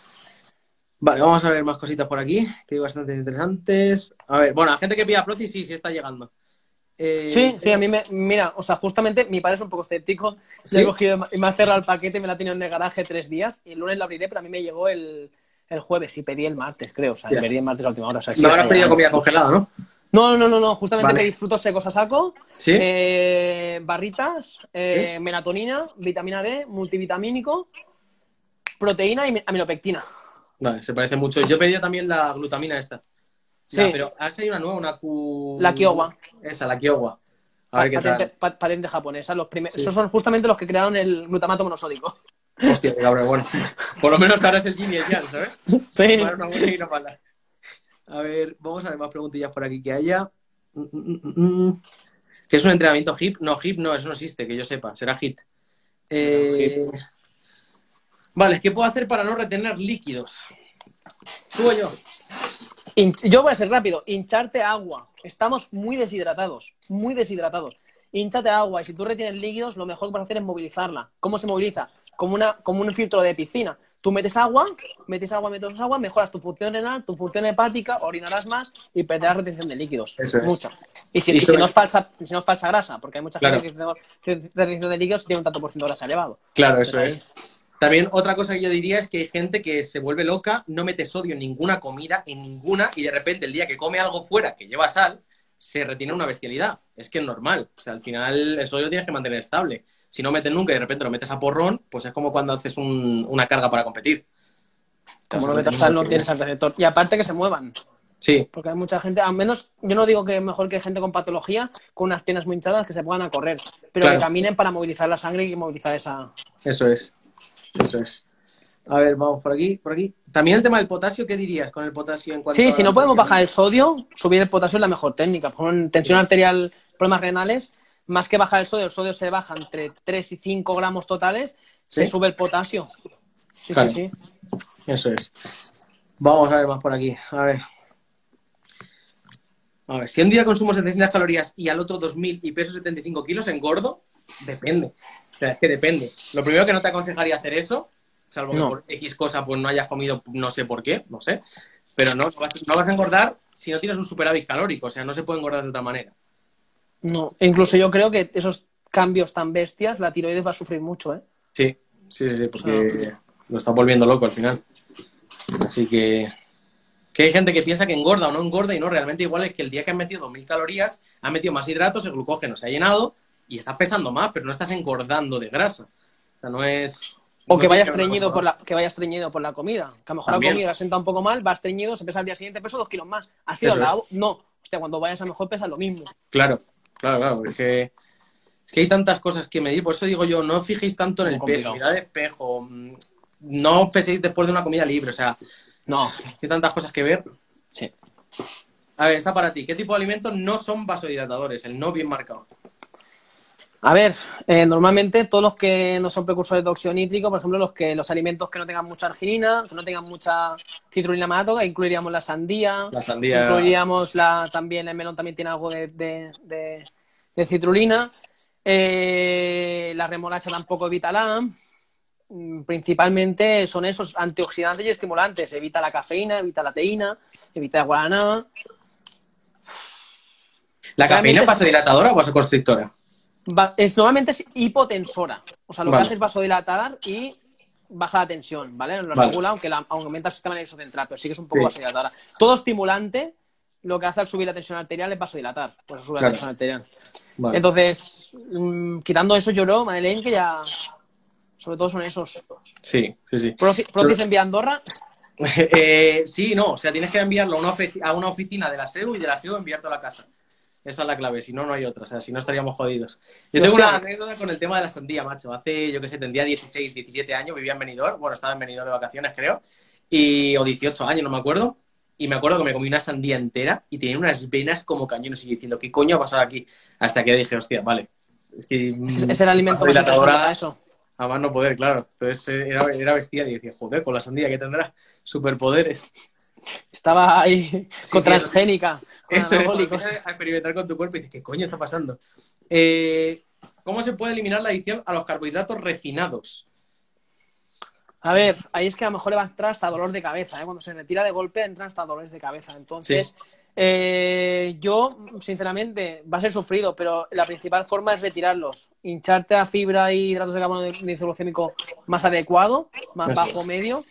Vale, vamos a ver más cositas por aquí, que hay bastante interesantes. A ver, bueno, la gente que pida Proci sí, sí está llegando. Eh, Sí, sí, a mí me... Mira, o sea, justamente mi padre es un poco escéptico. ¿Sí? Le he cogido y me ha cerrado el paquete y me lo ha tenido en el garaje tres días. Y el lunes lo abriré, pero a mí me llegó el, el jueves y pedí el martes, creo. O sea, Ya. pedí el martes a última hora. O sea, sí Me está habrás pedido llegando. comida congelada, ¿no? No, no, no, no. Justamente Vale. pedí frutos secos a saco, ¿Sí? eh, barritas, eh, melatonina, vitamina D, multivitamínico, proteína y amilopectina. Vale, se parece mucho. Yo pedí también la glutamina esta. Sí. La, pero ha salido una nueva, una Q... La Kiowa. Esa, la Kiowa. A ver qué patente, tal. pa- patente japonesa. Los primer- Sí. Esos son justamente los que crearon el glutamato monosódico. Hostia, qué cabrón. Bueno, por lo menos ahora es el yin y el yang, ¿sabes? Sí. Para una buena y una mala. A ver, vamos a ver más preguntillas por aquí que haya. Mm, mm, mm, mm. ¿Qué es un entrenamiento H I I P? No, H I I P no, eso no existe, que yo sepa. Será H I I T. Eh... Vale, ¿qué puedo hacer para no retener líquidos? ¿Tú o yo? Hinch- Yo voy a ser rápido. Hincharte agua. Estamos muy deshidratados. Muy deshidratados. Hinchate agua. Y si tú retienes líquidos, lo mejor que puedes hacer es movilizarla. ¿Cómo se moviliza? Como, una, como un filtro de piscina. Tú metes agua, metes agua, metes agua, mejoras tu función renal, tu función hepática, orinarás más y perderás retención de líquidos. Eso es. Mucha. Y si, Y y si sobre- no es falsa, si no es falsa grasa, porque hay mucha Claro. gente que tiene retención de líquidos y tiene un tanto por ciento de grasa elevado. Claro, eso Pues ahí. es. También otra cosa que yo diría es que hay gente que se vuelve loca, no mete sodio en ninguna comida, en ninguna, y de repente el día que come algo fuera que lleva sal, se retiene una bestialidad. Es que es normal. O sea, al final el sodio lo tienes que mantener estable. Si no metes nunca y de repente lo metes a porrón, pues es como cuando haces un- una carga para competir. Como O no sea, metas sal, no tienes al receptor. Y aparte que se muevan. Sí, Porque hay mucha gente, al menos yo no digo que es mejor que gente con patología, con unas piernas muy hinchadas, que se pongan a correr, pero Claro. que caminen para movilizar la sangre y movilizar esa... eso es. Eso es. A ver, vamos por aquí, por aquí. También el tema del potasio, ¿qué dirías con el potasio en cuanto Sí, a si la no podemos nutrición? bajar el sodio, subir el potasio es la mejor técnica. Por ejemplo, en tensión arterial, problemas renales, más que bajar el sodio, el sodio se baja entre tres y cinco gramos totales. se ¿Sí? sube el potasio. Sí, Claro. sí, sí. Eso es. Vamos a ver más por aquí. A ver. A ver, si un día consumo setecientas calorías y al otro dos mil y peso setenta y cinco kilos, ¿engordo? Depende. O sea, es que depende. Lo primero que no te aconsejaría hacer eso, salvo que No. por X cosa pues no hayas comido no sé por qué, no sé. Pero no, no vas, no vas a engordar si no tienes un superávit calórico. O sea, no se puede engordar de otra manera. No. E incluso yo creo que esos cambios tan bestias, la tiroides va a sufrir mucho, ¿eh? Sí, sí, sí, porque O sea, lo está volviendo loco al final. Así que... Que hay gente que piensa que engorda o no engorda y no, realmente igual es que el día que has metido dos mil calorías, has metido más hidratos, el glucógeno se ha llenado y estás pesando más, pero no estás engordando de grasa. O sea, no es... O no que tiene vayas que ver una estreñido cosa por con la, que vayas estreñido por la comida. Que a lo mejor la También. comida sienta un poco mal, vas estreñido, se pesa al día siguiente, peso dos kilos más. ¿Ha sido Eso la es. agua? No. Hostia, cuando vayas a lo mejor pesas lo mismo. Claro, claro, claro. Es que, es que hay tantas cosas que medir. Por eso digo yo, no os fijéis tanto en Muy el peso. complicado. Mirad el espejo. mm, No peséis después de una comida libre. O sea, No. hay tantas cosas que ver. Sí. A ver, está para ti. ¿Qué tipo de alimentos no son vasodilatadores? El no bien marcado. A ver, eh, normalmente todos los que no son precursores de óxido nítrico, por ejemplo, los que los alimentos que no tengan mucha arginina, que no tengan mucha citrulina malátoca, incluiríamos la sandía, La sandía. incluiríamos la, también el melón también tiene algo de, de, de, de citrulina, eh, la remolacha tampoco evita la, mm, principalmente son esos antioxidantes y estimulantes, evita la cafeína, evita la teína, evita la guaraná. ¿La cafeína Realmente es vasodilatadora o vasoconstrictora? Va- es, normalmente es hipotensora. O sea, lo que Vale. hace es vasodilatar y baja la tensión, ¿vale? Lo Vale. regula, aunque la, aumenta el sistema nervioso central, pero sí que es un Sí. poco vasodilatadora. Todo estimulante, lo que hace al subir la tensión arterial es vasodilatar. Pues sube Claro. la tensión arterial. Vale. Entonces, mmm, quitando eso, yo creo, Madeleine, que ya. Sobre todo son esos. Sí, sí, sí. Proci- Procis en Vía Andorra. Eh, sí, no, o sea, tienes que enviarlo a una, ofici- a una oficina de la S E U y de la S E U enviarte a la casa. Esa es la clave, si no, no hay otra, o sea, si no estaríamos jodidos. Yo tengo Hostia. una anécdota con el tema de la sandía, macho. Hace, yo qué sé, tendría dieciséis, diecisiete años, vivía en Benidorm, bueno, estaba en Benidorm de vacaciones, creo, y, o dieciocho años, no me acuerdo, y me acuerdo que me comí una sandía entera y tenía unas venas como cañones y diciendo, ¿qué coño ha pasado aquí? Hasta que dije, hostia, vale, es que... Es, es el alimento más interesante para eso. A más no poder, claro. Entonces eh, era, era bestial y decía, joder, con la sandía que tendrá superpoderes. Estaba ahí Sí, con sí, transgénica, con Eso es, anabólicos. a experimentar con tu cuerpo y dices, ¿qué coño está pasando? Eh, ¿Cómo se puede eliminar la adicción a los carbohidratos refinados? A ver, ahí es que a lo mejor le va a entrar hasta dolor de cabeza, ¿eh? Cuando se retira de golpe entran hasta dolores de cabeza. Entonces, Sí. eh, yo, sinceramente, va a ser sufrido, pero la principal forma es retirarlos. Hincharte a fibra y hidratos de carbono glucémico más adecuado, más Eso bajo es. medio,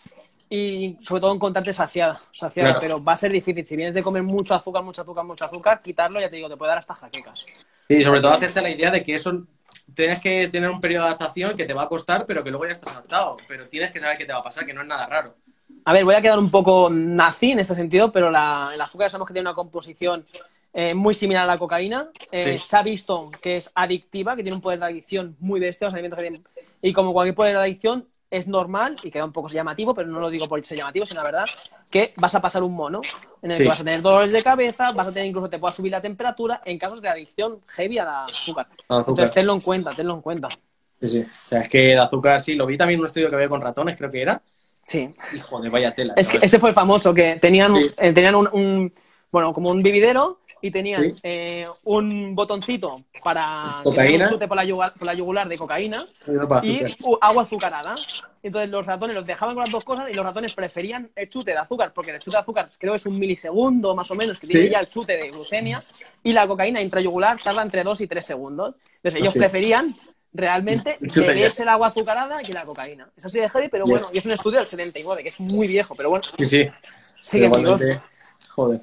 y sobre todo encontrarte saciada, saciada. Claro. Pero va a ser difícil. Si vienes de comer mucho azúcar, mucho azúcar, mucho azúcar, quitarlo, ya te digo, te puede dar hasta jaquecas. Sí, sobre todo hacerse la idea de que eso tienes que tener un periodo de adaptación que te va a costar, pero que luego ya estás adaptado. Pero tienes que saber qué te va a pasar, que no es nada raro. A ver, voy a quedar un poco nazi en este sentido, pero la, el azúcar sabemos que tiene una composición eh, muy similar a la cocaína. Eh, Sí. Se ha visto que es adictiva, que tiene un poder de adicción muy bestia, los alimentos que tienen. Y como cualquier poder de adicción, es normal, y queda un poco llamativo, pero no lo digo por ser llamativo, sino la verdad, que vas a pasar un mono, en el Sí. que vas a tener dolores de cabeza, vas a tener incluso, te pueda subir la temperatura en casos de adicción heavy al azúcar. Al azúcar. Entonces, tenlo en cuenta, tenlo en cuenta. Sí, sí. O sea, es que el azúcar, sí, lo vi también en un estudio que había con ratones, creo que era. Sí. Hijo de vaya tela, Es que chaval. ese fue el famoso, que tenían, Sí. eh, tenían un, un- bueno, como un vividero y tenían Sí. eh, un botoncito para que Cocaína. te dé un chute por la, yugular, por la yugular de cocaína Eso para y azúcar. uh, agua azucarada. Entonces los ratones los dejaban con las dos cosas y los ratones preferían el chute de azúcar, porque el chute de azúcar creo que es un milisegundo más o menos que tiene Sí. ya el chute de glucemia, y la cocaína intrayugular tarda entre dos y tres segundos. Entonces ellos Sí. preferían realmente El chute ya. beberse el agua azucarada que la cocaína. Es así de heavy, pero Yes. bueno, y es un estudio del setenta y nueve, que es muy viejo, pero bueno, Sí, sí. sigue Pero vivos. igualmente, joder.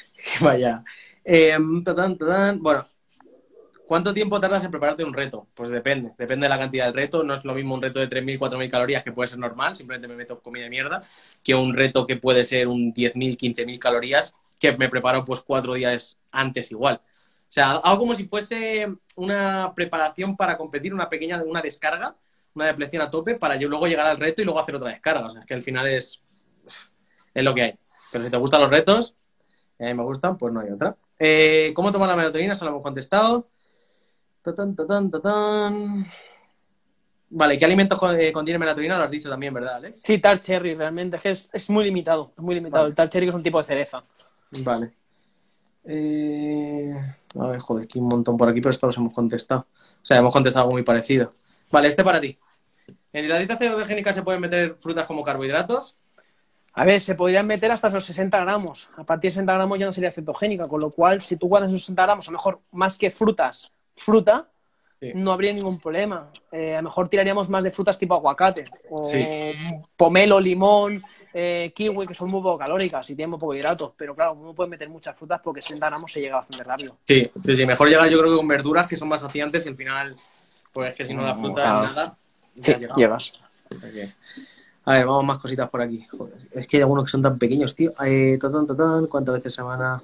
Vaya. Eh, tatán, tatán. Bueno, ¿cuánto tiempo tardas en prepararte un reto? Pues depende, depende de la cantidad del reto. No es lo mismo un reto de tres mil, cuatro mil calorías, que puede ser normal, simplemente me meto comida de mierda, que un reto que puede ser un diez mil, quince mil calorías, que me preparo pues cuatro días antes igual. O sea, hago como si fuese una preparación para competir, una pequeña una descarga, una depleción a tope, para yo luego llegar al reto y luego hacer otra descarga. O sea, es que al final es, es lo que hay. Pero si te gustan los retos, y a mí me gustan, pues no hay otra. Eh, ¿Cómo tomar la melatonina? Eso lo hemos contestado. Tatán, tatán, tatán. Vale, ¿qué alimentos con- eh, contienen melatonina? Lo has dicho también, ¿verdad, Alex? Sí, tart cherry, realmente. Es que es, es muy limitado. Es muy limitado. Vale. El tart cherry es un tipo de cereza. Vale. Eh, A ver, joder, aquí un montón por aquí, pero esto los hemos contestado. O sea, hemos contestado algo muy parecido. Vale, este para ti. ¿En la dieta cetogénica se pueden meter frutas como carbohidratos? A ver, se podrían meter hasta los sesenta gramos. A partir de sesenta gramos ya no sería cetogénica, con lo cual, si tú guardas esos sesenta gramos, a lo mejor más que frutas, fruta, Sí. no habría ningún problema. Eh, a lo mejor tiraríamos más de frutas tipo aguacate, o Sí. pomelo, limón, eh, kiwi, que son muy poco calóricas y tienen muy poco hidratos. Pero claro, uno puede meter muchas frutas porque sesenta gramos se llega bastante rápido. Sí, sí, sí. Mejor llegar yo creo que con verduras que son más saciantes y al final, pues es que si no la Mm, fruta o sea, es nada, ya Sí, ha llegado. llegas. O sea que- A ver, vamos más cositas por aquí. Joder, es que hay algunos que son tan pequeños, tío. Eh, tatán, tatán, ¿cuántas veces semana?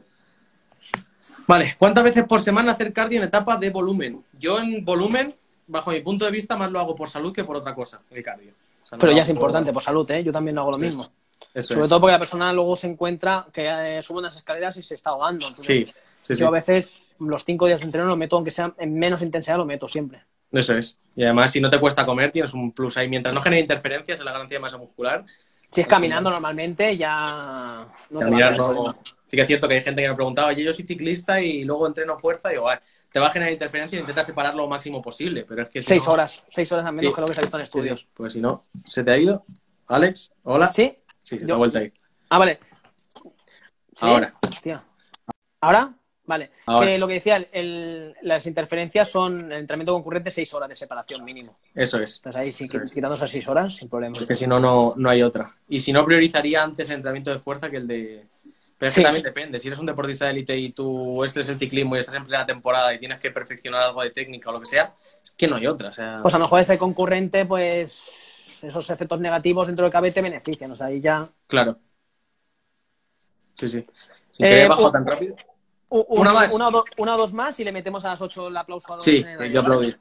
Vale, ¿cuántas veces por semana hacer cardio en etapa de volumen? Yo en volumen, bajo mi punto de vista, más lo hago por salud que por otra cosa, el cardio. O sea, no Pero lo ya hago es por- importante, por salud, ¿eh? Yo también hago lo mismo. Eso, eso Sobre es. todo porque la persona luego se encuentra que eh, sube unas escaleras y se está ahogando. Entonces, Sí, sí, sí. yo a veces los cinco días de entreno lo meto, aunque sea en menos intensidad, lo meto siempre. Eso es. Y además, si no te cuesta comer, tienes un plus ahí. Mientras no genere interferencias en la ganancia de masa muscular. Si es al caminando final, normalmente, ya no te va a caminar hacer no... problema. Sí que es cierto que hay gente que me preguntaba, oye, yo soy ciclista y luego entreno fuerza y digo, "Vale, te va a generar interferencia e intenta separar lo máximo posible. Pero es que si Seis no... horas, seis horas al menos Sí. que lo que se ha visto en Sí, sí. estudios. Pues si no, ¿se te ha ido? Alex, hola. ¿Sí? Sí, se te Yo- ha vuelto ahí. Ah, vale. ¿Sí? Ahora. Hostia. ¿Ahora? Vale. Ahora. Que lo que decía, el- el- las interferencias son el entrenamiento concurrente seis horas de separación mínimo. Eso es. Entonces ahí sí, Eso es. quitando esas seis horas, sin problema. Porque si no, no, no hay otra. Y si no, priorizaría antes el entrenamiento de fuerza que el de... Pero es Sí. que también depende. Si eres un deportista de élite y tú este es el ciclismo y estás en plena temporada y tienes que perfeccionar algo de técnica o lo que sea, es que no hay otra. O sea, Pues a lo mejor ese concurrente, pues esos efectos negativos dentro del K B te benefician. O sea, ahí ya... claro. Sí, sí. Sin Eh, querer bajo u- tan rápido. u- un- Una más. Una o, do- una o dos más y le metemos a las ocho el aplauso a los Sí, en el que aire, yo ¿vale? aplaudí.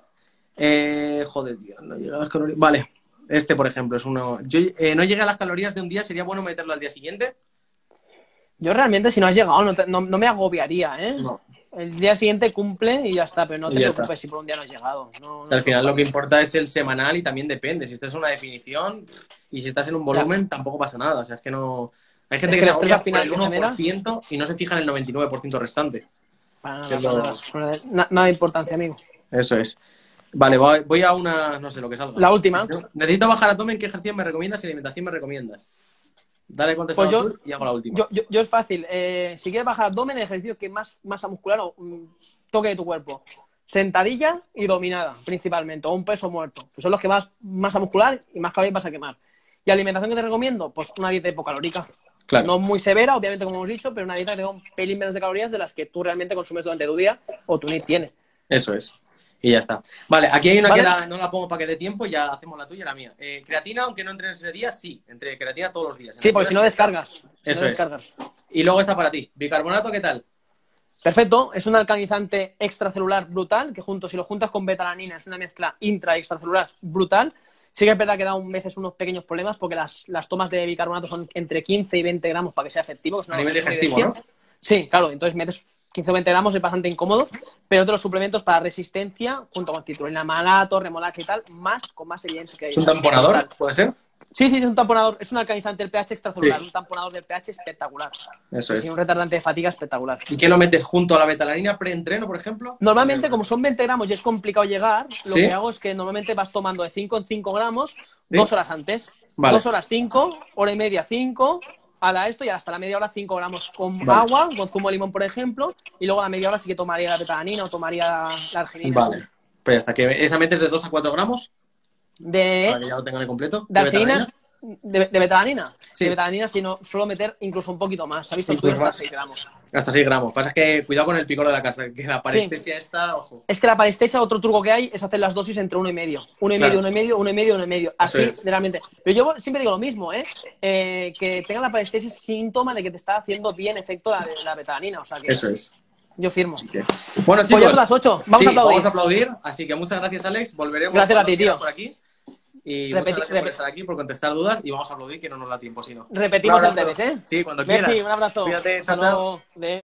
Eh, joder, tío, no llega a las calorías. Vale, este, por ejemplo, es uno. Yo eh, no llegué a las calorías de un día, ¿sería bueno meterlo al día siguiente? Yo realmente, si no has llegado, no, te- no- no me agobiaría, ¿eh? No. El día siguiente cumple y ya está, pero no Y te ya preocupes está. si por un día no has llegado. No, O no sea, al te final lo que preocupes. importa es el semanal y también depende. Si estás en una definición pff, y si estás en un volumen, tampoco pasa nada. O sea, es que no. Hay gente Es que, que se el estrés agobia al por final el que uno genera- por ciento y no se fija en el noventa y nueve por ciento restante. Para Que nada, es lo- para nada. Na- nada de importancia, amigo. Eso es. Vale, voy voy a una. No sé lo que salga. La última. Necesito bajar abdomen. ¿Qué ejercicio me recomiendas y alimentación me recomiendas? Dale contestado Pues yo- tú y hago la última. Yo, yo, yo es fácil. Eh, si quieres bajar abdomen, el ejercicio que más masa muscular o mm, toque de tu cuerpo. Sentadilla y dominada, principalmente, o un peso muerto. Que son los que más masa muscular y más calorías vas a quemar. ¿Y alimentación que te recomiendo? Pues una dieta hipocalórica. Claro. No muy severa, obviamente, como hemos dicho, pero una dieta que tenga un pelín menos de calorías de las que tú realmente consumes durante tu día o tu N I T tiene. Eso es. Y ya está. Vale, aquí hay una Vale. que la- no la pongo para que dé tiempo, ya hacemos la tuya y la mía. Eh, creatina, aunque no entrenes ese día, sí. Entre creatina todos los días. Sí, porque si no descargas. Si Eso no es. descargas. Y luego está para ti. Bicarbonato, ¿qué tal? Perfecto, es un alcalinizante extracelular brutal, que junto, si lo juntas con betalanina, es una mezcla intra y extracelular brutal. Sí que es verdad que da un veces unos pequeños problemas porque las, las tomas de bicarbonato son entre quince y veinte gramos para que sea efectivo. Que es una A nivel dosis muy digestivo, bestia. Sí, claro, entonces metes quince o veinte gramos, es bastante incómodo, pero otros suplementos para resistencia, junto con citrulina malato, remolacha y tal, más con más evidencia que hay. ¿Es un tamponador? ¿Puede ser? Sí, sí, es un tamponador, es un alcalinizante del pH extracelular, Sí. un tamponador del pH espectacular. Eso es. Y un retardante de fatiga espectacular. ¿Y qué lo metes junto a la betalanina preentreno, por ejemplo? Normalmente, como son veinte gramos y es complicado llegar, lo ¿Sí? que hago es que normalmente vas tomando de cinco en cinco gramos dos horas antes. Vale. Dos horas cinco, hora y media cinco, a la esto y hasta la media hora cinco gramos con Vale. agua, con zumo de limón, por ejemplo, y luego a la media hora sí que tomaría la betalanina o tomaría la arginina. Vale. Pues hasta que esa metes de dos a cuatro gramos, De, para que ya lo tengan en completo. de arginina, de, de betalanina. Sí. De betalanina, si no, suelo meter incluso un poquito más. ¿Se ha visto Incluso estudios hasta más. seis gramos? Hasta seis gramos. Pasa es que cuidado con el picor de la casa, que la parestesia está, ojo. Es que la parestesia, otro truco que hay es hacer las dosis entre uno y medio. Uno y Claro. medio, uno y medio, uno y medio, uno y medio. Así, Eso es. generalmente. Pero yo siempre digo lo mismo, ¿eh? Eh, que tenga la parestesia es síntoma de que te está haciendo bien efecto la, la betalanina. O sea que Eso es. yo firmo. Bueno, Pues chicos. ya son las ocho. Vamos sí, a aplaudir. Vamos a aplaudir. Así que muchas gracias, Alex. Volveremos Gracias a cuando ti, quieras tío. por aquí. Y Repeti- muchas gracias por repeti- estar aquí, por contestar dudas. Y vamos a aplaudir que no nos da tiempo, si no. Repetimos Un el abrazo. debes, ¿eh? Sí, cuando Merci, quieras. un abrazo. Cuídate, Hasta chao, chao. luego. De-